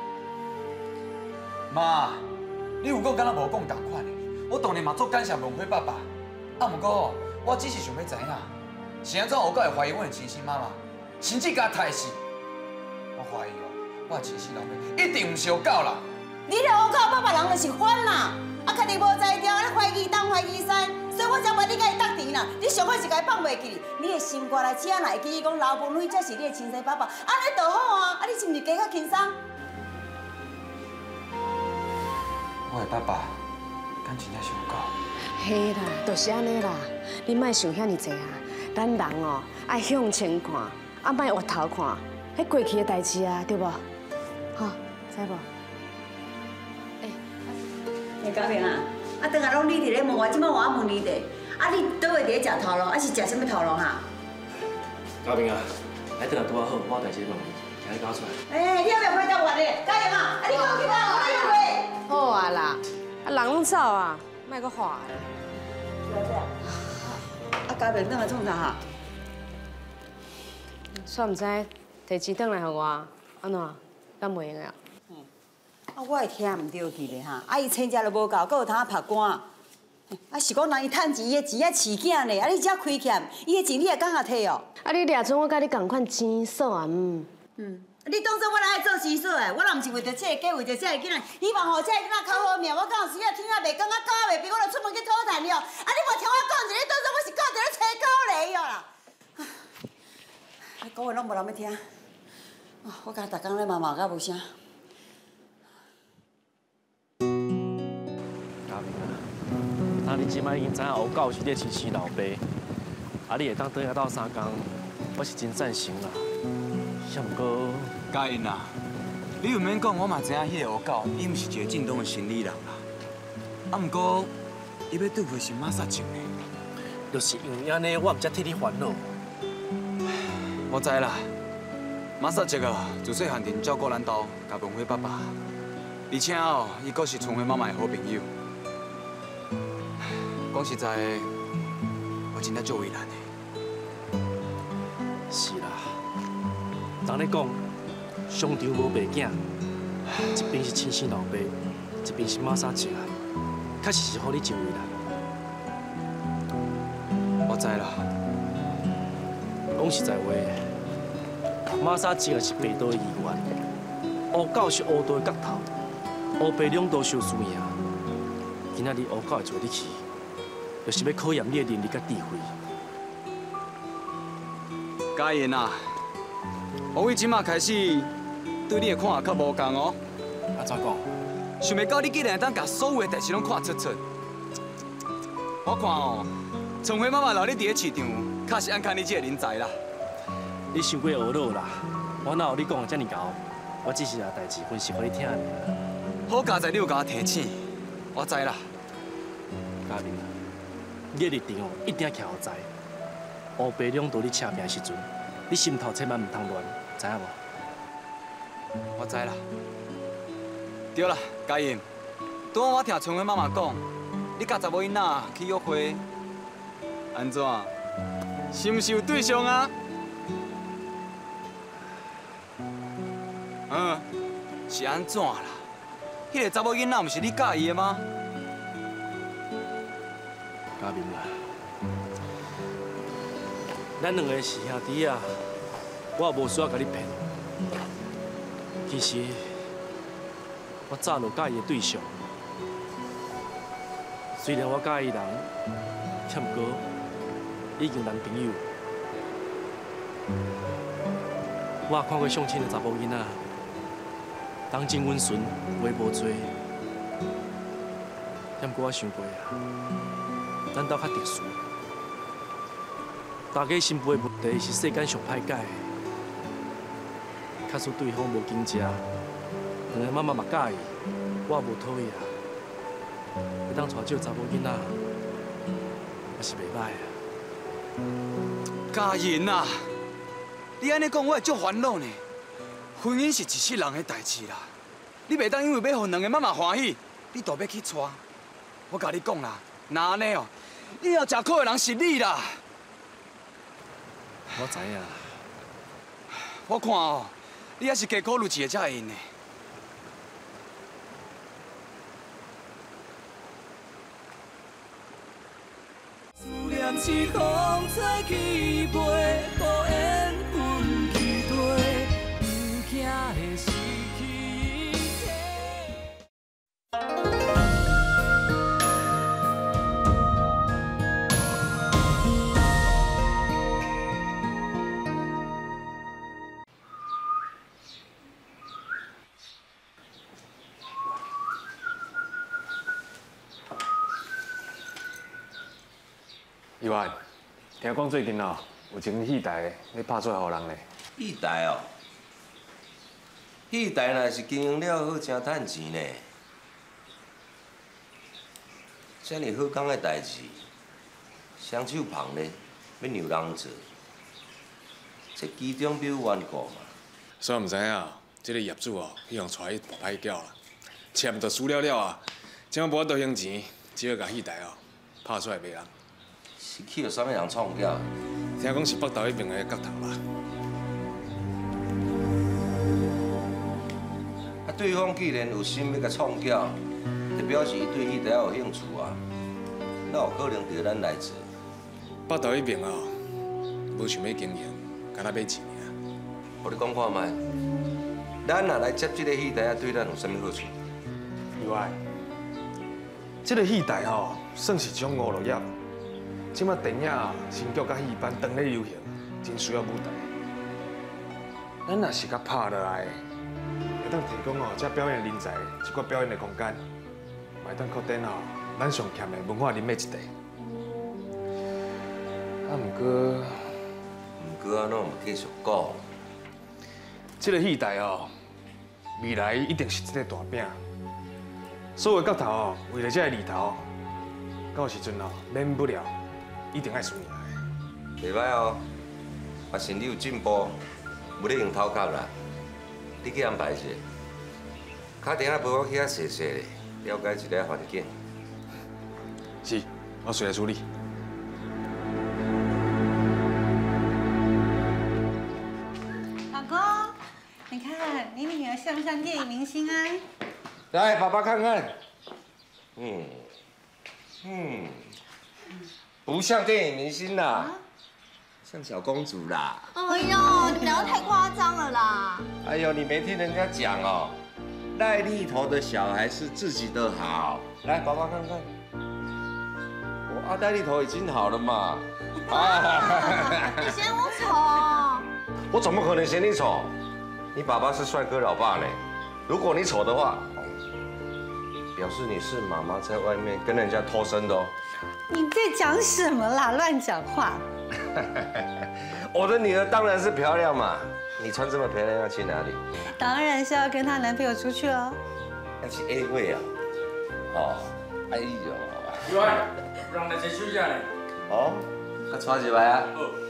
[SPEAKER 22] 妈，你有讲敢若无讲同款的？我当然嘛足感谢文辉爸爸，啊，毋过我只是想要知影，是安怎有够会怀疑阮的亲生妈妈，甚至甲杀死？我怀疑哦，我的亲生老爸一定毋是有狗啦。
[SPEAKER 2] 你著诬告爸爸人就是反啦，啊，家己无才调，咧怀疑东怀疑西。所以我才问你甲伊搭甜啦，你上好是甲伊放袂记，你的心肝内只哪会记伊讲刘文辉才是你的亲生爸爸，安尼就好啊，啊你是毋是加较轻松？
[SPEAKER 22] 我的爸爸，敢真正是有狗？
[SPEAKER 10] 嘿啦，就是安尼啦，你莫想遐尼济啊，咱人哦爱向前看，啊莫回头看，迄过去的代志啊，对无？好，知无？
[SPEAKER 2] 嘉明啊。啊，当下拢你伫咧问我，即摆我问你的，啊，你倒位伫咧食头路，还是食什么头路哈？
[SPEAKER 11] 嘉明啊，来倒来拄啊好，我有代志问你，请你交出来。
[SPEAKER 2] 你要不要回答我咧？嘉明啊，你讲去哪？我来回。
[SPEAKER 10] 好啊啦，啊人拢走啊，莫阁话。
[SPEAKER 2] 啊，嘉明，等下创啥哈？
[SPEAKER 10] 煞毋知摕钱转来互我，安怎？敢袂用个啊？
[SPEAKER 2] 啊，我会听唔对去咧哈！啊，伊请假都无够，搁有通拍官。 啊是讲人伊趁钱，伊的钱啊饲囝呢，啊你只亏欠，伊的钱你也敢下摕哦？
[SPEAKER 10] 啊，你掠准我甲你共款钱数啊，
[SPEAKER 2] 你当作我来爱做生嫂诶，我若毋是为着这个家，为着这个囡仔，希望吼这个囡仔较好命。我讲有时啊天啊袂光啊，狗啊袂闭，我就出门去讨趁了。啊你无听我讲一个，当作我是讲一个吹狗雷哦啦。啊，讲话拢无人要听。啊，我甲逐工咧骂甲无声。
[SPEAKER 11] 嘉明啊，那你即摆已经知影黑狗是咧饲生老爸，啊你会当倒来斗3工，我是真赞成啦。想毋过，
[SPEAKER 6] 嘉英啊，你有免讲，我嘛知影迄个黑狗，伊毋是一个正当的生理人啦。啊，毋过，伊要对付是马萨静的。
[SPEAKER 11] 就是因为安尼，我毋才替你烦恼。
[SPEAKER 6] 我知啦，马萨静啊，自细汉就照顾咱家，甲文辉爸爸，而且哦，伊阁是春辉妈妈的好朋友。讲实在的，我真正足为难的。
[SPEAKER 11] 是啦。人咧讲，上场无白囝，一边是亲生老爸，一边是马莎姐，确实是互你真为难。
[SPEAKER 6] 我知啦。
[SPEAKER 11] 讲实在话，马莎姐是白道的议员，黑狗是黑道的角头，黑白两道相输赢。今仔日黑狗会找你去，就是要考验你的能力甲智慧。
[SPEAKER 6] 嘉言啊！我为即马开始对你的看法较无共哦。
[SPEAKER 11] 安怎讲？
[SPEAKER 6] 想袂到你竟然会当把所有的代志拢看出出。我看哦，春辉妈妈留你伫咧市场，确实安看你这个人才啦。
[SPEAKER 11] 你伤过学老啦，我哪有你讲的遮尔厚？我只是把代志分析给你听尔。
[SPEAKER 6] 好佳在你有甲我提醒，我知啦。
[SPEAKER 11] 嘉明啊，你的立场哦一定要徛好在。黑白两道你扯拼时阵，你心头千万唔通乱，知影无？
[SPEAKER 6] 我知啦。对啦，嘉英，拄我听春辉妈妈讲，你甲查某囡仔去约会，安怎？是毋是有对象啊？是安怎啦？迄个查某囡仔毋是你介意的吗？
[SPEAKER 11] 嘉明啊，咱两个是兄弟啊，我也无需要甲你骗。其实我早就介意的对象，虽然我介意人，却毋过已经男朋友。我也看过相亲的查某囡仔，人真温顺，话无多。但不过我想过啊，咱兜较特殊，大家心肺的问题是世间上歹解的。假使对方无经济，两个妈妈嘛介意，我也无讨厌，会当带这个查某囡仔，也是袂歹啊。
[SPEAKER 6] 嘉言啊，你安尼讲，我会足烦恼呢。婚姻是一世人的代志啦，你袂当因为要互两个妈妈欢喜，你就要去娶。我甲你讲啦，那安尼哦，以后食苦的人是你啦。
[SPEAKER 11] 我知影。
[SPEAKER 6] 我看哦，你还是加考虑一下才会用呢。
[SPEAKER 15] 思念是风吹起飞，无缘分去地，不惊会失去一切。
[SPEAKER 5] 伊万，听讲最近哦，有一间戏台要拍出来互人咧。
[SPEAKER 14] 戏台哦，戏台若是经营了好，真趁钱呢。遮尔好讲的代志，双手捧咧，要让人做，这其中必有缘故嘛。
[SPEAKER 5] 所以毋知影，这个业主哦，希望带伊歹搅啦，签就输了了啊，怎无法度还钱，只好甲戏台哦拍出来卖人。
[SPEAKER 14] 是去了啥物人创缴？
[SPEAKER 5] 听讲是北投迄边的角头啦。
[SPEAKER 14] 啊，对方既然有心要甲创缴，就表示伊对戏台有兴趣啊。 那有可能着咱来做。
[SPEAKER 5] 报道迄边哦，无想要经营，干那买钱尔。
[SPEAKER 14] 我你讲看卖，咱若来接这个戏台啊，对咱有啥物好处？
[SPEAKER 5] 有爱，这个戏台吼，算是一种娱乐业。即马电影、新剧甲戏班当咧流行，真需要舞台。咱若是甲拍落来，会当提供哦这表演人才一个表演的空间，会当扩展哦咱上欠的文化人脉一地。啊，毋过
[SPEAKER 14] 安怎嘛继续讲？
[SPEAKER 5] 这个戏台哦，未来一定是一个大饼。所有的角头哦，为了这个利头，到时阵哦，免不了一定爱输赢的。
[SPEAKER 14] 袂歹哦，啊，是你有进步，无咧用头壳啦。你去安排一下，打电话陪我去遐踅踅咧，了解一下环境。
[SPEAKER 5] 是，我随来处理。
[SPEAKER 1] 老公，你看你女儿像不像电影明星啊？
[SPEAKER 14] 来，爸爸看看。不像电影明星啦，像小公主啦。
[SPEAKER 12] 哎呦，你们两个太夸张了啦！
[SPEAKER 14] 哎呦，你没听人家讲哦，赖丽头的小孩是自己的好。来，爸爸看看。我赖丽头已经好了嘛。
[SPEAKER 12] 你嫌我丑？
[SPEAKER 14] 我怎么可能嫌你丑？你爸爸是帅哥老爸呢。如果你丑的话，表示你是妈妈在外面跟人家偷生的哦。
[SPEAKER 1] 你在讲什么啦？乱讲话！
[SPEAKER 14] 我的女儿当然是漂亮嘛。你穿这么漂亮要去哪里？
[SPEAKER 1] 当然是要跟她男朋友出去喽。
[SPEAKER 14] 要去 A 会啊？哦，哎呦。
[SPEAKER 9] 有啊，让那些休假呢。
[SPEAKER 14] 哦，他穿起来啊。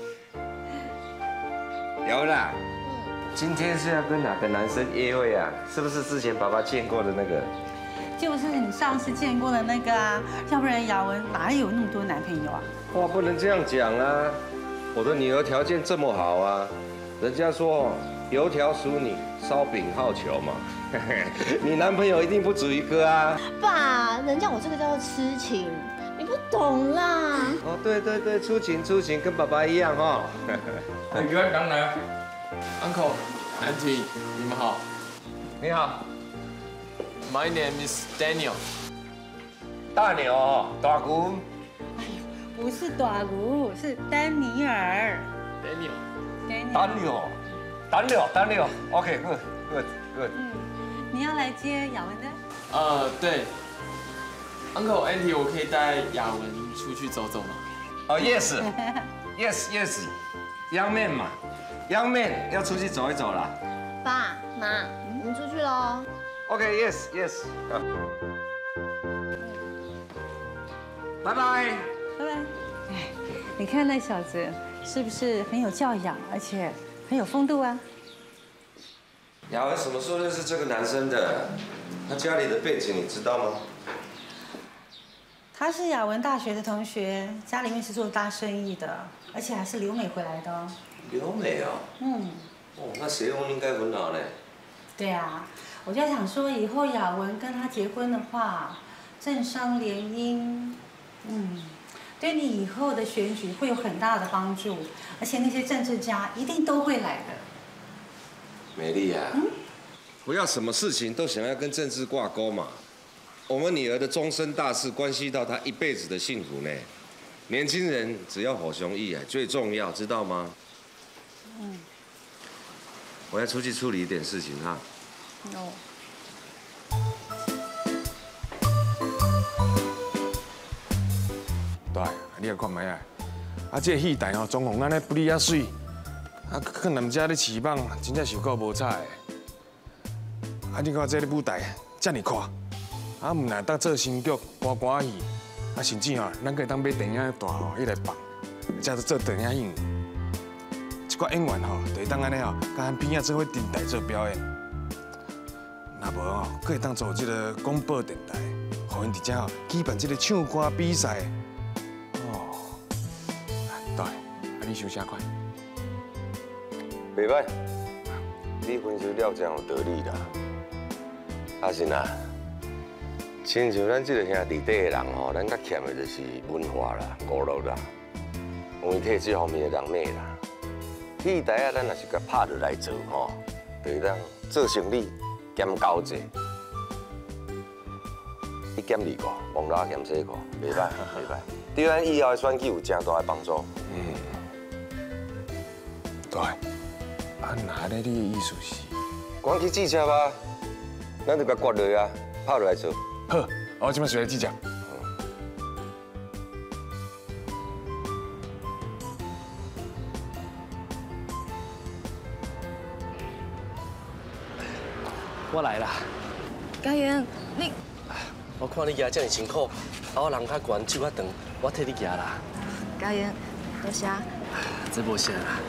[SPEAKER 14] 有啦。今天是要跟哪个男生约会啊？是不是之前爸爸见过的那个？
[SPEAKER 1] 就是你上次见过的那个啊，要不然雅文哪有那么多男朋友啊？
[SPEAKER 14] 话不能这样讲啊！我的女儿条件这么好啊，人家说油条淑女，烧饼好逑嘛。你男朋友一定不止一个啊！
[SPEAKER 12] 爸，人家我这个叫做痴情，你不懂啦。
[SPEAKER 14] 哦，对对对，出情，跟爸爸一样哈。
[SPEAKER 9] 你看刚来 ，Uncle Auntie， 你们好。
[SPEAKER 14] 你好。
[SPEAKER 9] My name is Daniel。
[SPEAKER 14] 大牛，大姑。
[SPEAKER 1] 哎呦，不是大姑，是丹尼尔。Daniel。OK，good。你要来接雅文的？
[SPEAKER 9] 对。Uncle Auntie， 我可以带雅文出去走走吗？
[SPEAKER 14] 哦 ，yes，Young man 嘛，Young man 要出去走一走啦。
[SPEAKER 12] 爸妈，我们出去喽。
[SPEAKER 14] OK，yes。拜拜。
[SPEAKER 1] 哎，你看那小子是不是很有教养，而且很有风度啊？
[SPEAKER 14] 雅文什么时候认识这个男生的？他家里的背景你知道吗？
[SPEAKER 1] 他是雅文大学的同学，家里面是做大生意的，而且还是留美回来的哦。
[SPEAKER 14] 留美哦。哦，那结婚应该很好嘞。对
[SPEAKER 1] 啊。我就想说，以后雅文跟他结婚的话，政商联姻，对你以后的选举会有很大的帮助，而且那些政治家一定都会来的。
[SPEAKER 14] 美丽啊，不要什么事情都想要跟政治挂钩嘛。我们女儿的终身大事关系到她一辈子的幸福呢。年轻人只要好雄毅啊，最重要，知道吗？我要出去处理一点事情哈。
[SPEAKER 5] 对，你也看卖啊！这个戏台吼，装潢安尼不哩啊水，看人家咧起网，真正是有够无彩的。你看这个舞台遮尔宽，唔难当做新剧、歌戏，甚至吼，咱可以当买电影大吼，伊来放，才做电影演员。一寡演员吼，就会当安尼吼，甲咱片仔做伙电台做表演。若无吼，可以当做这个广播电台，互因伫遮吼举办这个唱歌比赛。对，你想啥快？
[SPEAKER 14] 袂歹，你分析了真有道理啦。阿信啊， 亲像咱这个兄弟底的人吼，咱较欠的就是文化啦、娱乐啦，有体这方面的人脉啦。戏台啊，咱若是甲拍落来做吼，就当做生理兼交际。一减2个，网络减4个，袂歹，袂歹。对咱以后的选举有正大的帮助。
[SPEAKER 5] 对。啊，那咧，你的意思是？
[SPEAKER 14] 赶去记车吧，咱就甲刮落啊，拍落来做。
[SPEAKER 5] 好，我即摆就来记账。
[SPEAKER 8] 我来啦。
[SPEAKER 18] 嘉源，你
[SPEAKER 8] 我看你举这么辛苦，我人较悬，手较长，我替你举啦。
[SPEAKER 18] 嘉源，多谢。
[SPEAKER 8] 这无啥啦。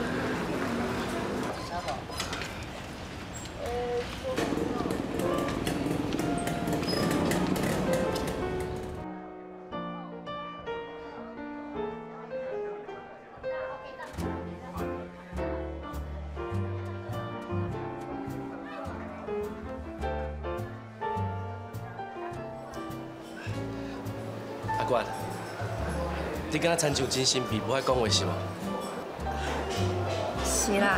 [SPEAKER 8] 阿冠，你敢若亲像真心鼻不爱讲话是吗？
[SPEAKER 18] 是啦。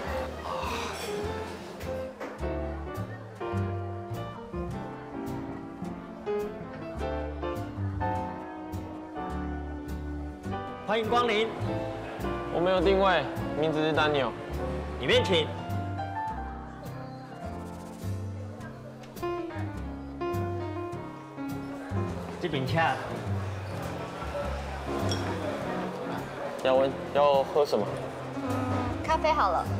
[SPEAKER 21] 欢迎光临，我们有定位，名字是丹尼尔，里面请。这饼恰。雅文，要喝什么？
[SPEAKER 18] 咖啡好了。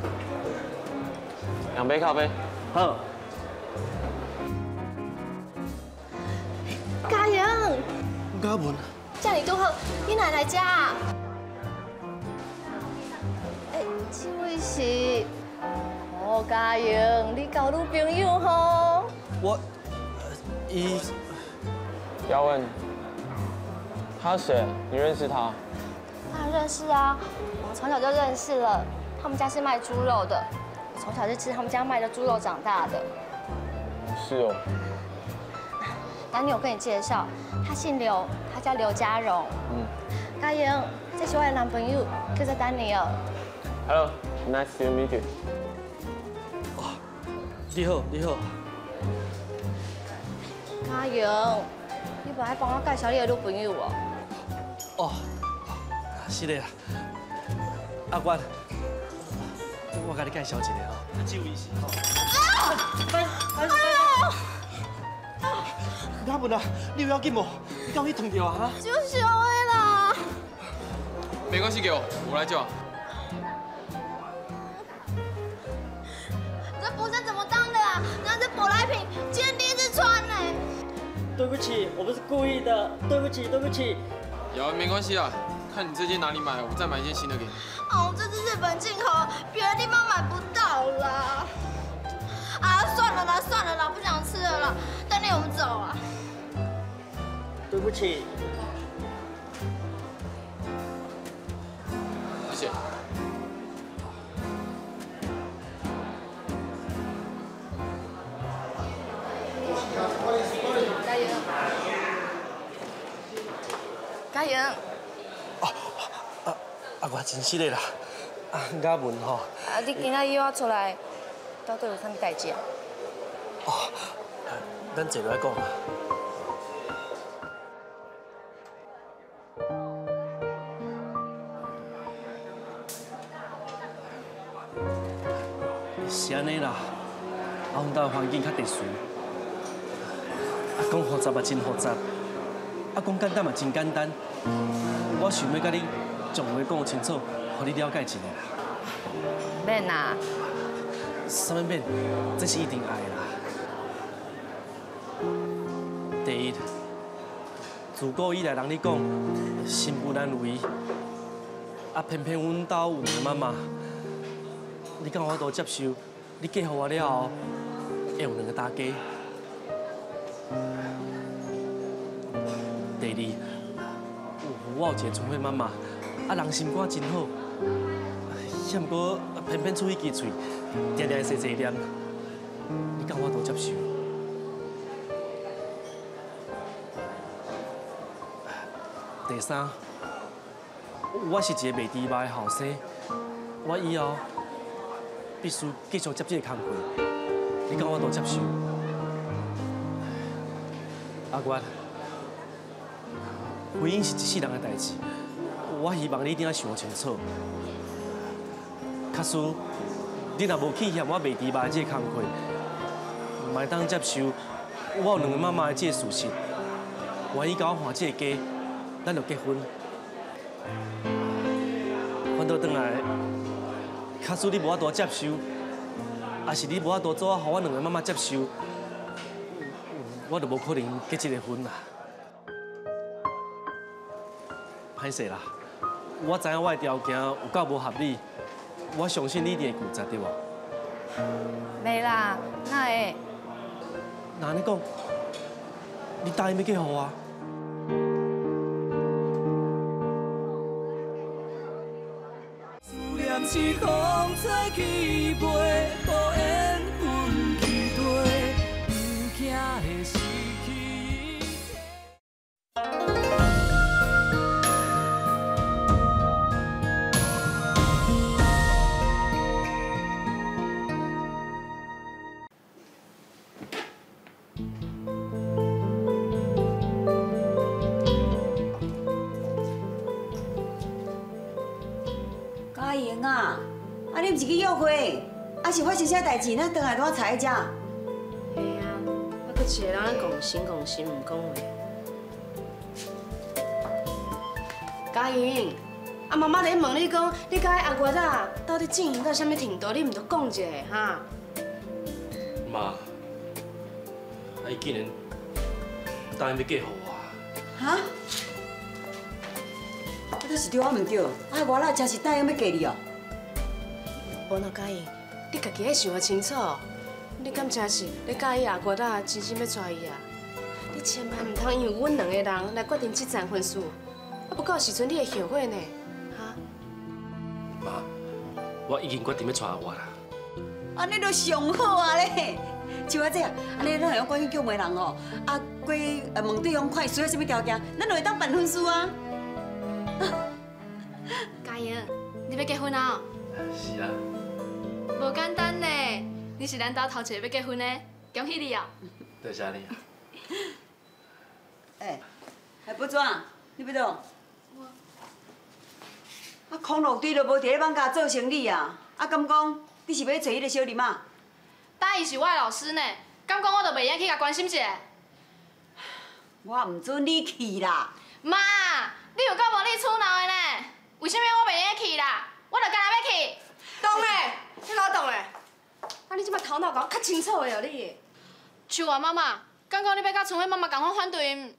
[SPEAKER 21] 2杯咖啡。好。
[SPEAKER 10] 嘉源，
[SPEAKER 8] 嘉文，
[SPEAKER 10] 叫你拄好，你哪来遮啊？这位是嘉源，你交女朋友吼？
[SPEAKER 21] 雅文，他谁？你认识他？
[SPEAKER 10] 当然认识啊，我们从小就认识了。他们家是卖猪肉的，我从小就吃他们家卖的猪肉长大的。
[SPEAKER 21] 是哦。
[SPEAKER 10] 丹尼，我跟你介绍，他姓刘，他叫刘家荣。嘉源，这是我的男朋友，叫做丹尼尔。
[SPEAKER 21] Hello，nice to meet you。
[SPEAKER 8] 你好，你好。
[SPEAKER 10] 嘉源，你不爱帮我介绍你的女朋友哦？
[SPEAKER 8] 哦，是的啦。阿冠，我甲你介绍一下哦，这位是嘉文啊，你有要紧无？你敢去烫着啊？哈？
[SPEAKER 10] 就小的啦。
[SPEAKER 9] 没关系，给我来救。
[SPEAKER 12] 这服装怎么当的啊？那是舶来品，今天第一次穿呢。
[SPEAKER 21] 对不起，我不是故意的，对不起，对不起。
[SPEAKER 9] 雅文，没关系啊，看你这件哪里买，我再买一件新的给你。
[SPEAKER 12] 哦，这是日本进口，别的地方买不到啦。啊，算了啦，算了啦，不想吃了啦。丹尼，我们走啊。
[SPEAKER 21] 对不起。
[SPEAKER 9] 谢谢。
[SPEAKER 10] 嘉源。
[SPEAKER 8] 阿我真是的啦，雅文吼。
[SPEAKER 10] 你今仔约我出来，到底有啥物代志啊？
[SPEAKER 8] 咱坐落来讲啊。是安尼啦，阮兜环境较特殊，讲复杂嘛真复杂，讲简单嘛真简单。我想要甲你将话讲清楚，互你了解一下啦。
[SPEAKER 10] 免啊。
[SPEAKER 8] 啥物免？这是一定爱啦。第一，自古以来人咧讲心不难为，偏偏阮兜有个妈妈，你敢有法度接受？你嫁予我了后，会有2个大家。第二，我有一个纯惠妈妈，人心肝真好，也毋过偏偏出去支嘴，常常细念，你敢有法度接受？
[SPEAKER 21] 第三，我是一个袂猪肉的后生，我以后必须继续接这个工课，你讲我都接受？阿月，婚姻是一世人的代志，我希望你一定要想清楚。假使你若无去嫌我卖猪肉的这个工课，莫当接受我有两个妈妈的这个事实，愿意甲我还这个家，咱就结婚。反倒转来，假使你无法度接受，也是你无法度做啊，互我两个妈妈接受，我就无可能结这个婚啦。歹势啦，我知影我的条件有够无合理，我相信你一定会负责，对无？
[SPEAKER 18] 袂啦，哪会？
[SPEAKER 21] 那安尼讲，你答应要嫁予我？
[SPEAKER 15] 思念是风吹起飞，孤雁分岐地，不惊会失去。
[SPEAKER 2] 嘉莹啊，你毋是去约会，还是发生啥代志？咱回来拄仔坐喺遮。
[SPEAKER 10] 嘿啊，我搁一个人咧讲心，唔讲话。嘉莹，妈妈咧问你讲，你甲阿月啊，到底进行到什么程度？你唔着讲一下哈？
[SPEAKER 21] 妈，伊竟然答应要嫁予我。
[SPEAKER 2] 哈？这是对我唔对，我哪真是答应要嫁你哦？
[SPEAKER 10] 无哪嘉莹，你家己爱想清楚。你敢真是你介意阿月啊，真心要娶伊啊？你千万唔通因为阮两个人来决定这桩婚事，啊不到时阵你会后悔呢，哈？
[SPEAKER 21] 妈，我已经决定要娶我啦。
[SPEAKER 2] 安尼就上好啊咧！像我这样，安尼咱用关系叫媒人哦，过问对方看需要什么条件，咱就会当办婚事啊。
[SPEAKER 18] 嘉莹，你要结婚啊？
[SPEAKER 21] 是啊。
[SPEAKER 18] 无简单呢，你是咱家头一个要结婚的，恭喜你啊！
[SPEAKER 21] 多谢你啊。
[SPEAKER 2] 不转，你要倒？康乐队都无伫咧网家做生意啊！敢讲你是要找迄个小林啊？
[SPEAKER 18] 大姨是我的老师呢，敢讲我就袂用去甲关心一下？
[SPEAKER 2] 我唔准你去啦！
[SPEAKER 18] 妈，你有够无理取闹的呢？为什么我袂用去啦？我就干那要去。
[SPEAKER 10] 懂嘞，你老懂嘞。啊，你即摆头脑搞较清楚的哦，你。
[SPEAKER 18] 像我妈妈，敢讲你要甲春花妈妈共款反对？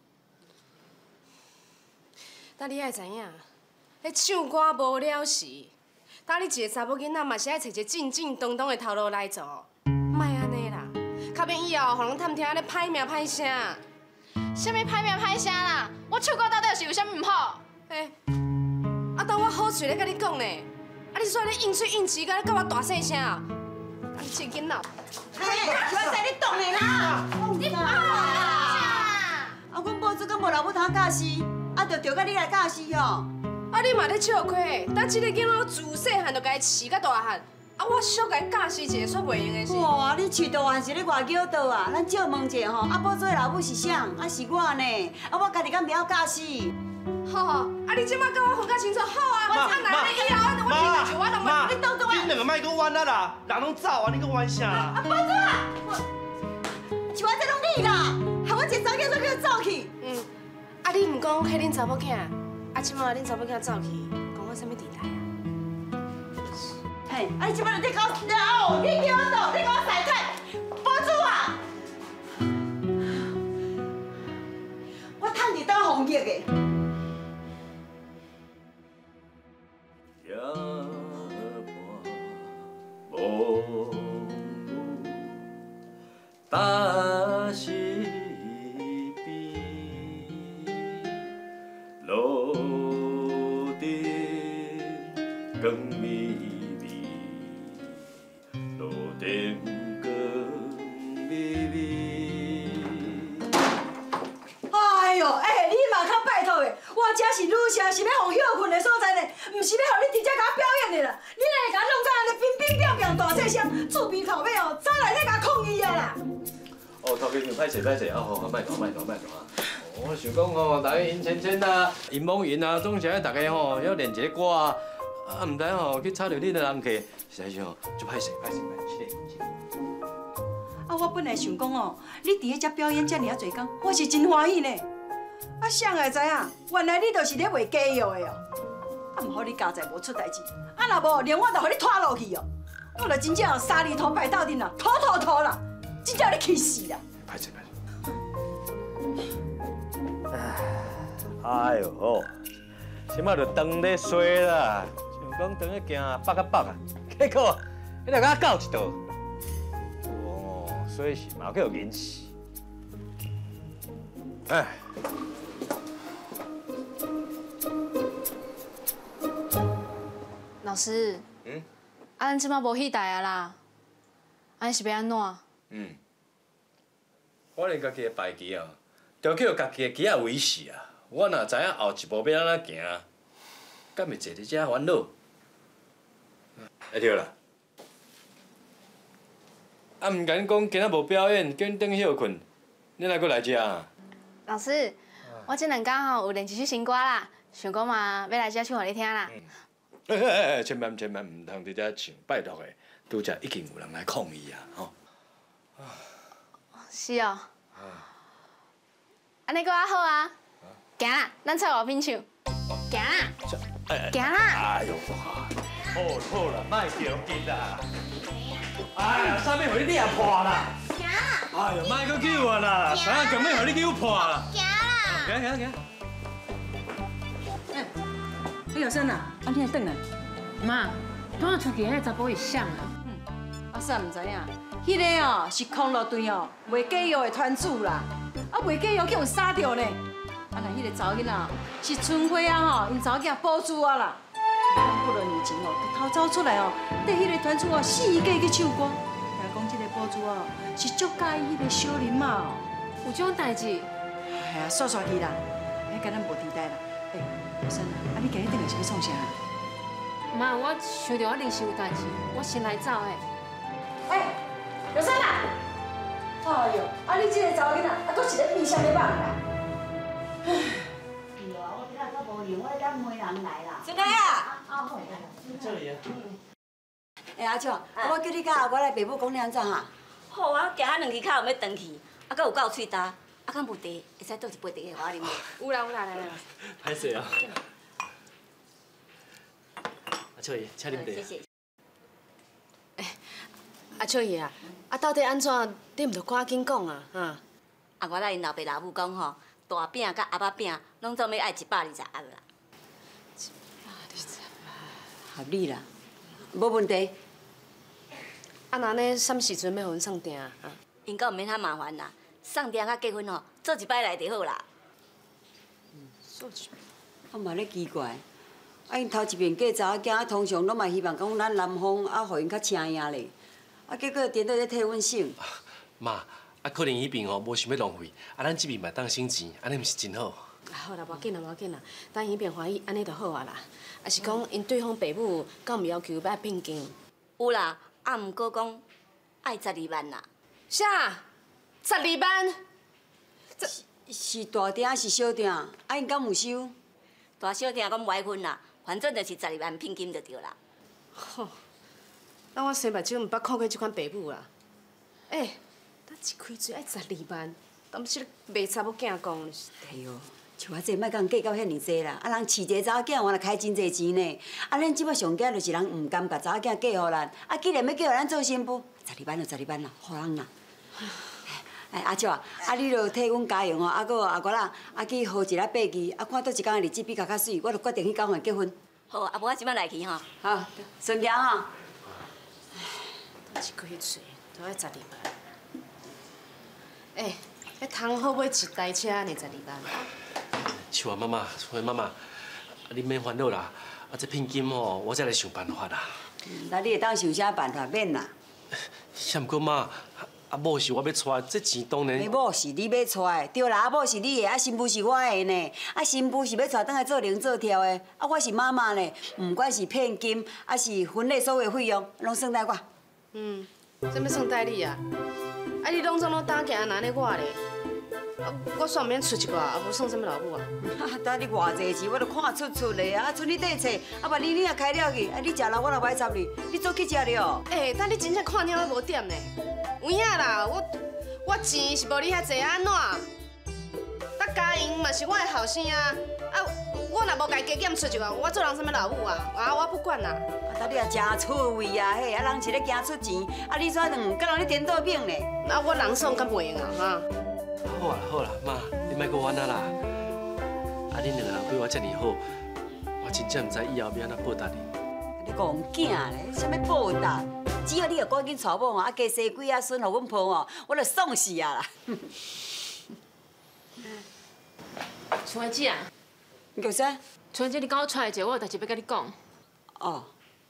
[SPEAKER 10] 但你爱知影，咧唱歌无了时，但你一个查某囡仔嘛是爱找一个正正当当的头路来做，莫安尼啦，较免以后互人探听咧歹名歹声。
[SPEAKER 18] 什么歹名歹声啦？我唱歌到底是有啥物唔好？
[SPEAKER 10] 当我好嘴咧甲你讲呢，你煞咧应嘴应舌，甲咧甲我大细声，你这囡仔，
[SPEAKER 2] 小仔你懂的啦！你妈啦！阮报纸敢无老母通教死，就着甲你来教死哦。
[SPEAKER 10] 你嘛咧笑亏，等这个囡仔自细汉就甲伊饲甲大汉，我小甲伊教死一个煞袂用的是。
[SPEAKER 2] 哇！你饲大汉是咧外口倒啊？咱借问者吼，报纸的老母是啥？是我呢？我家己敢袂晓教死。
[SPEAKER 10] 好，你即摆甲我分较清楚，好啊！我来以后我听就我同你当当
[SPEAKER 21] 你两个莫搁冤啊啦，人拢走啊，你搁冤啥啦？
[SPEAKER 2] 报纸啊！像我这拢你啦，害我一个查囝都叫走去。
[SPEAKER 10] 你唔讲迄恁查某囝，即摆恁查某囝走去，讲我啥物地带啊？
[SPEAKER 2] 嘿，你即摆就在搞哦！你叫我倒，你给我闪开！报纸啊！我趁你当红叶的。
[SPEAKER 11] 大溪边，路顶光微微，路顶光微微。
[SPEAKER 2] 哎呦，你嘛较拜托的，我
[SPEAKER 13] 这是女社，是要互休困的所在呢，唔是要互你直接甲我表演的啦。你哪会甲我弄到安尼乒乒乓乓大细声，厝边头尾哦，走来咧甲抗议啊啦！
[SPEAKER 8] 哦，头家娘歹势歹势，好，莫讲啊！我想讲吼，大家尹芊芊啊、尹梦云啊，总是爱大家吼要练一个歌啊，唔知吼去插着恁的人客，实在是吼就歹势。
[SPEAKER 13] 啊，我本来想讲哦，你伫遐遮表演遮尔啊侪工，我是真欢喜呢。啊，谁会知影，原来你就是咧卖假药的哦。啊，唔好你家在无出代志，啊若无连我都互你拖落去哦。我就真正三里头摆斗阵啦，拖啦，真正你气死啦！
[SPEAKER 8] 歹势。
[SPEAKER 21] 哎呦，即摆就当咧衰啦，想讲当咧行北啊，结果迄个甲搞一道。哦，所以是嘛叫引起。哎。
[SPEAKER 18] 老师，咱即摆无戏台啊啦，安是要安怎？
[SPEAKER 21] 我连家己的排期啊，就叫家己的机仔维持啊。我若知影后一步要安怎行，敢会坐伫遮烦恼？会对啦。啊，毋甲恁讲今仔无表演，叫恁转休困，恁来搁来遮啊？
[SPEAKER 18] 老师，我这两天吼有练一首新歌啦，想讲嘛要来遮唱互你听啦。
[SPEAKER 21] 千万唔通伫遮唱，拜托诶！拄则已经有人来抗议啊，吼。
[SPEAKER 18] 是哦。安尼搁较好啊！行啦，咱出外面唱。行啦，行啦。
[SPEAKER 21] 哎呦，好啦，莫着急啦。哎呀，啥物互你也破啦？
[SPEAKER 18] 行啦。
[SPEAKER 21] 哎呦，莫搁救我啦！啥强要互你救破啦？
[SPEAKER 18] 行啦。
[SPEAKER 21] 行。
[SPEAKER 13] 李小生啊，安天转来。
[SPEAKER 3] 妈，拄仔出去迄查甫会想啊。
[SPEAKER 13] 阿嫂唔知影，迄个哦是康乐队哦卖假药的团主啦，啊卖假药叫人杀掉呢。啊那迄个查某囡仔是春花啊吼，因查某囝保住啊啦。不多年前哦，就偷走出来哦，对迄个团主哦死假去唱歌。听讲这个保住哦是足介意迄个小林嘛哦。
[SPEAKER 10] 有这种代志？
[SPEAKER 13] 哎呀，煞去啦，迄跟咱无地带啦。哎，小生啊，你今日转来是要创啥？
[SPEAKER 10] 妈，我想到我临时有代志，我先来走诶。
[SPEAKER 13] 哎，小生啊！哎呦，啊你这个查某囡仔，啊搁是咧变啥物梦啦？
[SPEAKER 16] 是哦，我今仔搁无闲，我等媒人来啦。
[SPEAKER 2] 孙家啊！
[SPEAKER 16] 好。
[SPEAKER 21] 这里啊。
[SPEAKER 2] 哎，阿秋，我叫你甲我来爸母讲你安怎哈？
[SPEAKER 16] 好啊，行两支脚又要转去，啊，搁有够喙焦，啊，敢有茶，会使倒一杯茶给我啉无？
[SPEAKER 10] 有啦，来。
[SPEAKER 21] 歹势啊。阿秋爷，请啉茶。
[SPEAKER 16] 谢谢。
[SPEAKER 10] 阿秋爷啊，啊到底安怎？你唔着赶紧讲啊，哈！
[SPEAKER 16] 啊，我甲因老爸老母讲吼，大饼甲鸭仔饼拢总要爱120盒啦。
[SPEAKER 2] 合理啦，无问题。
[SPEAKER 10] 啊，那呢，什么时阵要互阮送订啊？
[SPEAKER 16] 因讲毋免遐麻烦啦，送订甲结婚吼，做一摆来就好啦。
[SPEAKER 2] 我嘛咧奇怪，啊因头一遍嫁查某囝，啊通常拢嘛希望讲咱男方啊，互因较请赢咧，啊结果颠倒咧替阮省。
[SPEAKER 11] 妈，啊可能迄边吼无想要浪费，啊咱这边嘛当省钱，安尼毋是真好。
[SPEAKER 10] 好啦，无要紧啦，等伊变欢喜，安尼就好啊啦。啊是讲因对方爸母敢有要求要聘金？
[SPEAKER 16] 有啦，啊毋过讲爱12万啦。
[SPEAKER 10] 啥？12万？
[SPEAKER 2] 是大订还是小订？啊因敢有收？
[SPEAKER 16] 大小订讲无爱分啦，反正就是12万聘金就对啦。
[SPEAKER 10] 吼，咱我生目睭毋捌看过这款爸母啦。咱一开嘴爱12万，当是卖查某囝讲。
[SPEAKER 2] 哎哟，像我这莫讲计到遐尼济啦，啊人饲一个查某囝，原来开真济钱呢。啊咱即摆上惊就是人毋甘甲查某囝嫁互咱，啊既然要叫咱做新妇，12万就12万啦，互人啦。哎，阿秋啊，啊你著替阮加油哦，啊搁阿我啦，啊去号一个八字，啊看倒一工日子比较较水，我著决定去交换结婚。
[SPEAKER 16] 好，啊无我即摆来去吼。
[SPEAKER 2] 好，顺行吼。
[SPEAKER 10] 当一开嘴都要12万。要通好买一台车呢，12万。
[SPEAKER 11] 像我妈妈，你免烦恼啦，啊这聘金吼，我再来想办法啦。
[SPEAKER 2] 那你会当想啥办法免啦？
[SPEAKER 11] 啥毋过妈， 啊，某是我要娶，这钱当然。
[SPEAKER 2] 某是你要娶的，对啦，某是你的，啊，新妇是我的呢。啊，新妇是要娶倒来做零做跳的，啊，我是妈妈呢，不管是聘金，还是婚礼所有费用，拢算在我。
[SPEAKER 10] 什么算代理啊？啊，你拢总拢打架，哪呢我咧？啊，我算免出一寡，啊，无算什么老母啊。
[SPEAKER 2] 等你偌济钱，我都看出咧啊！剩你底册，啊，万一你若开了去，啊，你食了我若歹插你，你做去食了。
[SPEAKER 10] 但你真正看了无点呢？有影啦，我钱是无你遐济，安怎？啊，嘉莹嘛是我的后生啊！啊，我若无家加减出一寡，我做人什么老母啊？啊，我不管啦。
[SPEAKER 2] 啊，你也真趣味啊！嘿，啊，人是咧惊出钱，啊，你怎两甲人咧颠倒饼呢？
[SPEAKER 10] 啊，我人爽敢袂用啊哈！
[SPEAKER 11] 好啦好啦，妈，你莫阁冤啊啦！啊，恁两个人对我遮尔好，我真正唔知以后要安怎报答你。
[SPEAKER 2] 你讲囝咧，啥物报答？只要你要赶紧娶某啊，加生几啊孙，互阮抱哦，我就爽死啊啦！
[SPEAKER 10] 春姐啊，
[SPEAKER 2] 你叫啥？
[SPEAKER 10] 春姐，你跟我出来者，我有代志要甲你讲。
[SPEAKER 2] 哦。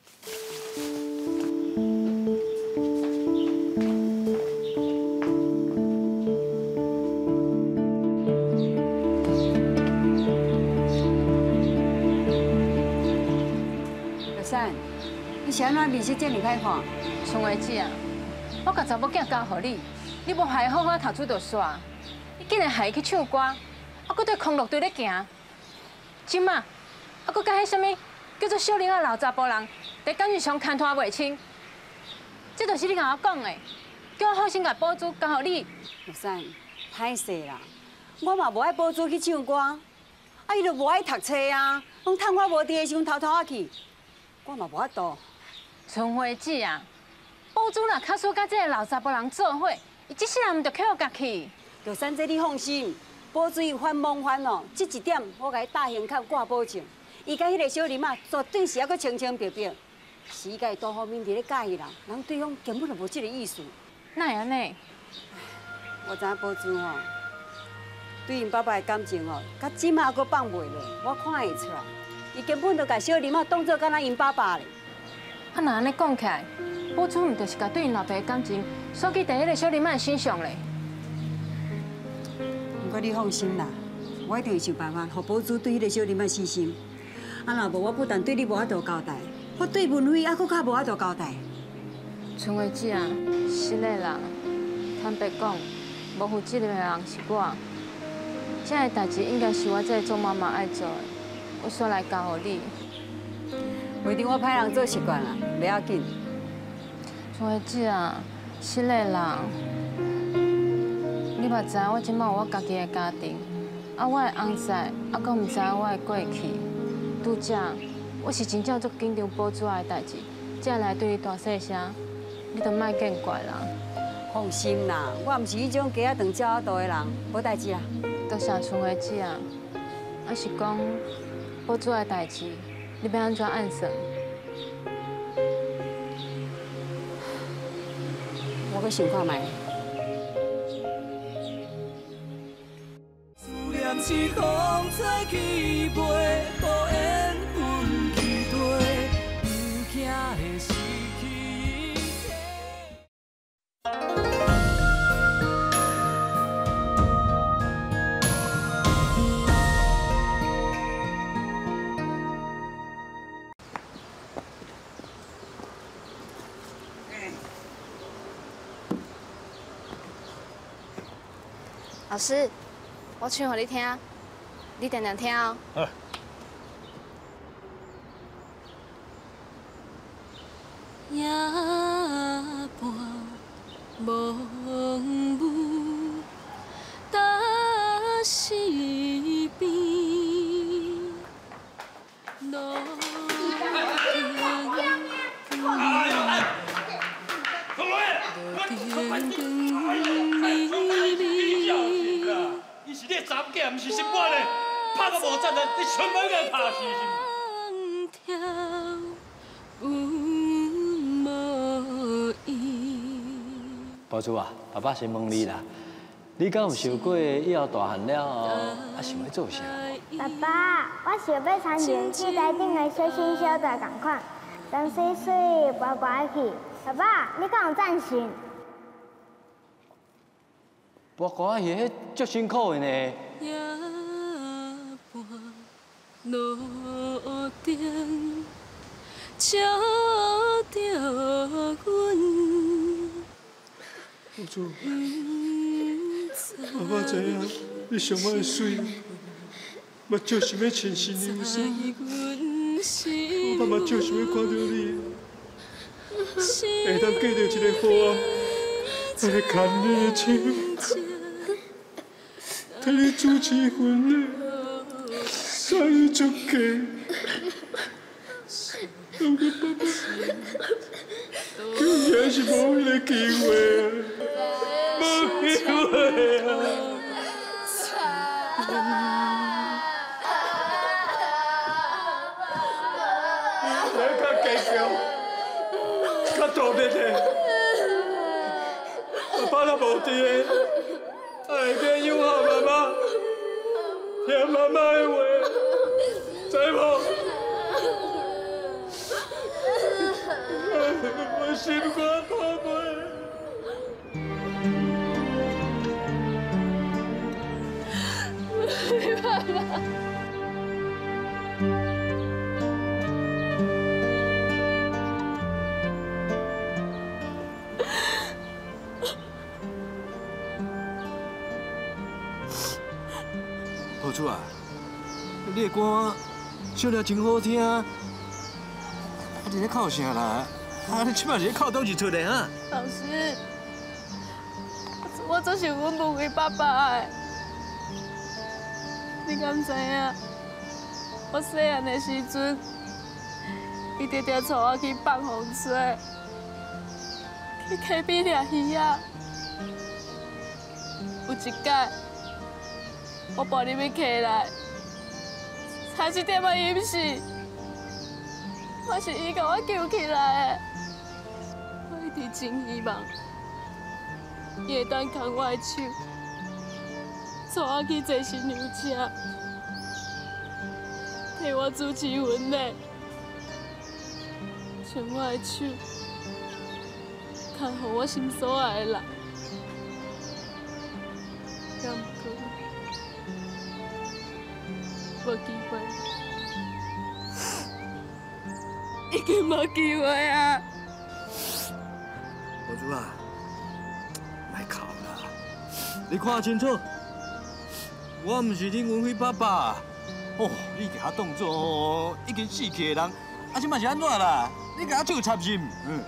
[SPEAKER 2] 你是安怎面色这么歹看？
[SPEAKER 13] 春花姐啊，我甲查某囝交互你，你无害好好读书就煞，你竟然害伊去唱歌，啊，搁对康乐队咧行，今嘛，啊，搁甲迄什么叫做小龄仔老查甫人，在感情上牵拖袂清，这就是你甲我讲的，叫我好心甲补助交互你。
[SPEAKER 2] 玉山，歹势啦，我嘛无爱补助去唱歌，啊，伊就无爱读册啊，拢趁我无伫的时阵偷偷仔去。我嘛无法度。
[SPEAKER 13] 春花姐啊，补助若较输甲这个老查甫人做伙，伊这世人唔着靠家去。
[SPEAKER 2] 玉山姐，你放心，补助伊翻忙翻哦，这一点我甲伊大胸坎挂保证。伊甲迄个小林啊，绝对是还阁清清白白。世界多方面伫咧介意人，人对方根本就无这个意思。
[SPEAKER 13] 哪会安尼？
[SPEAKER 2] 我知影补助吼，对因爸爸的感情哦，甲即马还阁放袂落，我看会出来。伊根本就把小林啊当作敢若因爸爸咧。
[SPEAKER 13] 啊，若安尼讲起来，补助唔就是甲对因老爸的感情锁记在迄个小林仔身上咧？
[SPEAKER 2] 不过你放心啦，我一定会想办法，互补助对迄个小林仔死心。啊，若无我不但对你无法度交代，我对文辉还阁较无法度交代。
[SPEAKER 13] 春花姐啊，是嘞啦，坦白讲，无负责任的人是我。这个代志应该是我这个做妈妈爱做的。我煞来交互你，
[SPEAKER 2] 为着我歹人做习惯啦，袂要紧。
[SPEAKER 13] 春花姐啊，是嘞啦，你嘛知影我即摆有我家己的家庭，啊，我的翁婿，啊，阁唔知影我的过去。拄则，我是真正足紧张补助的代志，才来对你大细声，你都莫见怪啦。
[SPEAKER 2] 放心啦，我唔是迄种鸡仔长照仔大的人，无代志啦。
[SPEAKER 13] 多谢春花姐啊，啊是讲。补助的代志，你要安怎按算？
[SPEAKER 2] 我阁想看卖。
[SPEAKER 15] 思念是风吹起飞，孤雁分岐地，有惊会失去。
[SPEAKER 18] 老师，我唱给你听，你定定听哦。
[SPEAKER 11] 好。
[SPEAKER 15] 夜半梦雾，搭西边，路
[SPEAKER 11] 你是你的查某囝，唔是心肝嘞！拍到无赞的，你全部给拍死是毋？
[SPEAKER 8] 宝珠啊，爸爸先问你啦，你敢有想过以后大汉了后，想要做啥？
[SPEAKER 12] 爸爸，我想要参演戏台顶的小新小大同款，长水水，乖乖去。爸爸，你敢有赞成？
[SPEAKER 8] 播歌仔戏迄足辛苦的呢。
[SPEAKER 15] 夜半路顶，照着阮。
[SPEAKER 11] 公主，我知影你上爱水，嘛就想要穿新衣裳。我嘛就想要看到你，会当嫁到一个好来牵你的手，替你主持婚礼，才有足够。不过爸爸，竟然是无迄个机会啊！无机会啊！你较计较，较大面的。爸爸若无伫个，会变养好妈妈，听妈妈的话，知无？我心肝宝贝。
[SPEAKER 15] 爸爸。
[SPEAKER 8] 宝珠啊，你的歌唱了真好听，啊你咧哭啥啦？啊，你即摆是咧哭倒一出的哈？
[SPEAKER 15] 老师，我做是阮误会爸爸的。你敢知影？我细汉的时阵，伊常常带我去放风吹，去溪边掠鱼仔。有一届，我抱入去溪内，差一点要淹死，嘛是伊甲我救起来的。我一直真希望，伊会当牵我的手，带我去坐新娘车，替我主持婚礼，牵我的手，牵互我心所爱的人。敢不过，无机会，已经无机会啊！
[SPEAKER 8] 宝珠啊，莫哭啦，你看清楚，我唔是恁文辉爸爸。哦，你甲我当作哦已经死去的人，啊，即摆是安怎啦？你甲我笑插心，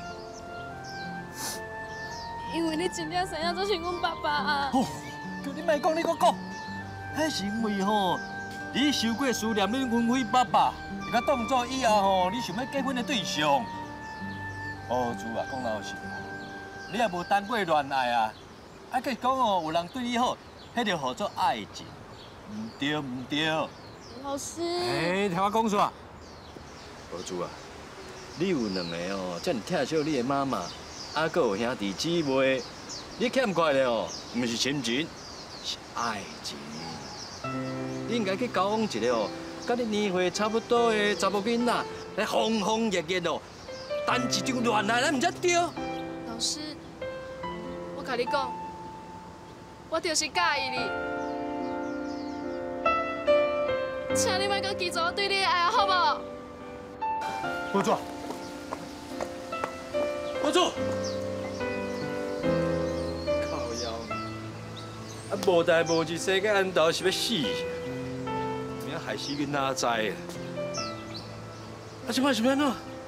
[SPEAKER 15] 因为你真正生影就是阮爸爸啊！
[SPEAKER 8] 哦，叫你莫讲，你搁讲，迄是因为吼，你受过思念恁文辉爸爸，会甲当作以后吼你想要结婚的对象。宝珠啊，讲老实。你也无谈过恋爱啊？啊，计讲哦，有人对你好，迄就叫做爱情，唔对唔对。
[SPEAKER 15] 老师。
[SPEAKER 8] 听我讲煞。宝珠啊，你有两个哦，遮尔疼惜你的妈妈，啊，搁有兄弟姊妹，你欠怪的哦，唔是亲情，是爱情。你应该去交往一个哦，甲你年岁差不多的查某囡仔，来风风热热哦，谈一场恋爱，咱唔才对。
[SPEAKER 15] 老师，我甲你讲，我就是介意你，请你莫搁记住我对你的爱，好无？
[SPEAKER 11] 宝珠，宝珠，
[SPEAKER 8] 靠腰，啊无代无志，世界安道是要死，明害死囡仔知啊！啊，即摆是要安怎？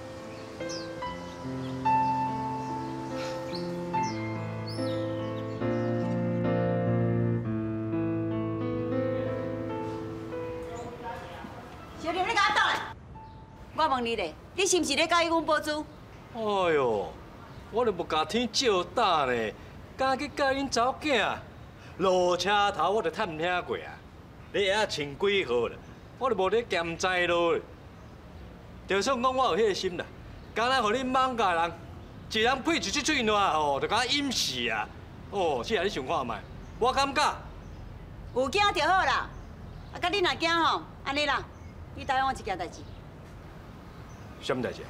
[SPEAKER 2] 小林，你甲我倒来！我问你咧，你是毋是咧介意阮宝珠？
[SPEAKER 8] 哎呦，我都无甲天照打呢，敢去教恁查某囝？路车头我就探听过啊，你下穿几号啦？我都无咧兼知咯。就算讲我有迄个心啦，敢若互恁莽家人一人配一只嘴烂吼，就甲我掩饰啊！哦，是啊，你想看卖？我感觉
[SPEAKER 2] 有惊就好啦。啊，甲你若惊吼，安尼啦，你答应我一件代志。
[SPEAKER 8] 什么代志？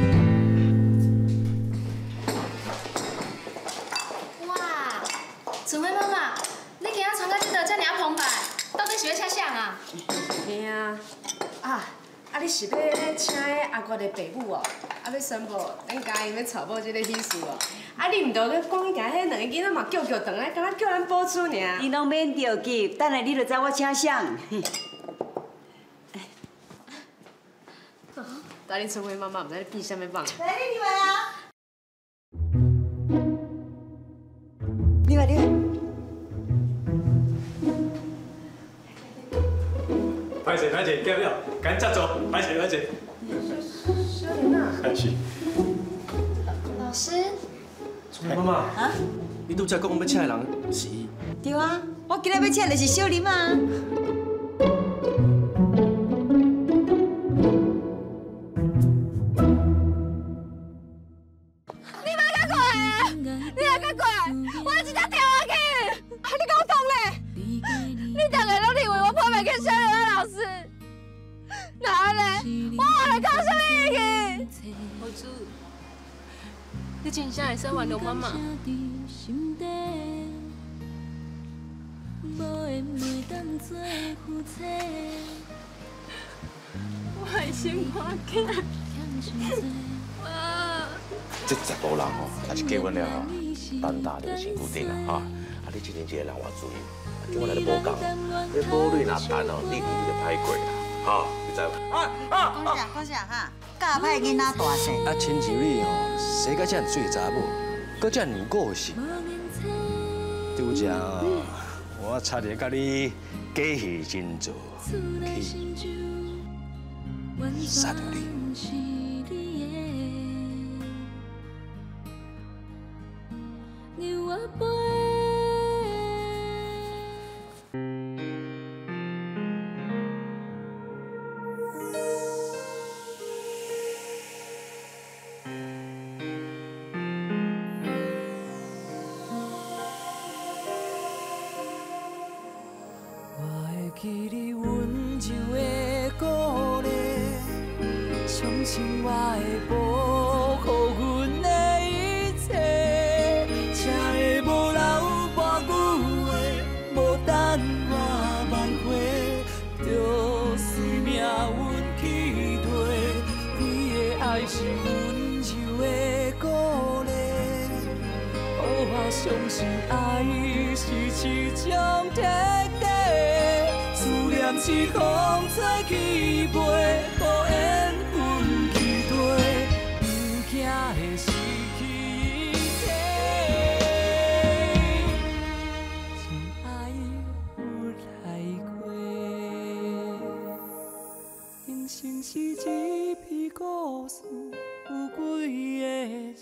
[SPEAKER 3] 哇，
[SPEAKER 10] 春晖妈妈，你今仔穿到这道遮尔澎湃，到底是要请谁啊？嘿啊，你是要请阿月的爸母哦？要宣布咱家己要娶某这个喜事哦？你唔着咧讲伊家迄两个囡仔嘛叫回来，敢若叫咱保住尔。
[SPEAKER 2] 你拢免着急，等下你就知我请谁。
[SPEAKER 10] 等你春晖妈妈唔知你变啥物棒。
[SPEAKER 2] 来，你来啊！你来。
[SPEAKER 21] 歹势，见不了，赶紧接走，歹势。
[SPEAKER 10] 小莲啊。
[SPEAKER 21] 是。
[SPEAKER 10] 老师。
[SPEAKER 21] 妈妈。啊？你拄则讲要请的人是伊。
[SPEAKER 2] 对啊，我今日要请的就是小林啊。
[SPEAKER 15] 你真正会使原谅妈妈？我还先看见。
[SPEAKER 14] 这查甫人吼，若是结婚了吼，胆大就是身躯顶啊哈！你一年一个人偌注意，叫我来你无讲，你母女若谈哦，你就歹过啦，哈，你知无？
[SPEAKER 2] 讲啥哈？教歹囡仔大细。
[SPEAKER 8] 亲像你哦，生甲遮水查某，搁遮年个性，拄则哦，我差点甲你假戏真做，去杀掉你。
[SPEAKER 17] 记你温柔的鼓励，相信我会保护阮的一切，才会无留半句话，无等我挽回，就随命运去地。你的爱是温柔的鼓励，予我相信爱是一种天地。思念是风吹起飞，予缘分期待，不惊会失去一切。情爱有来过，人生是一篇故事，有几个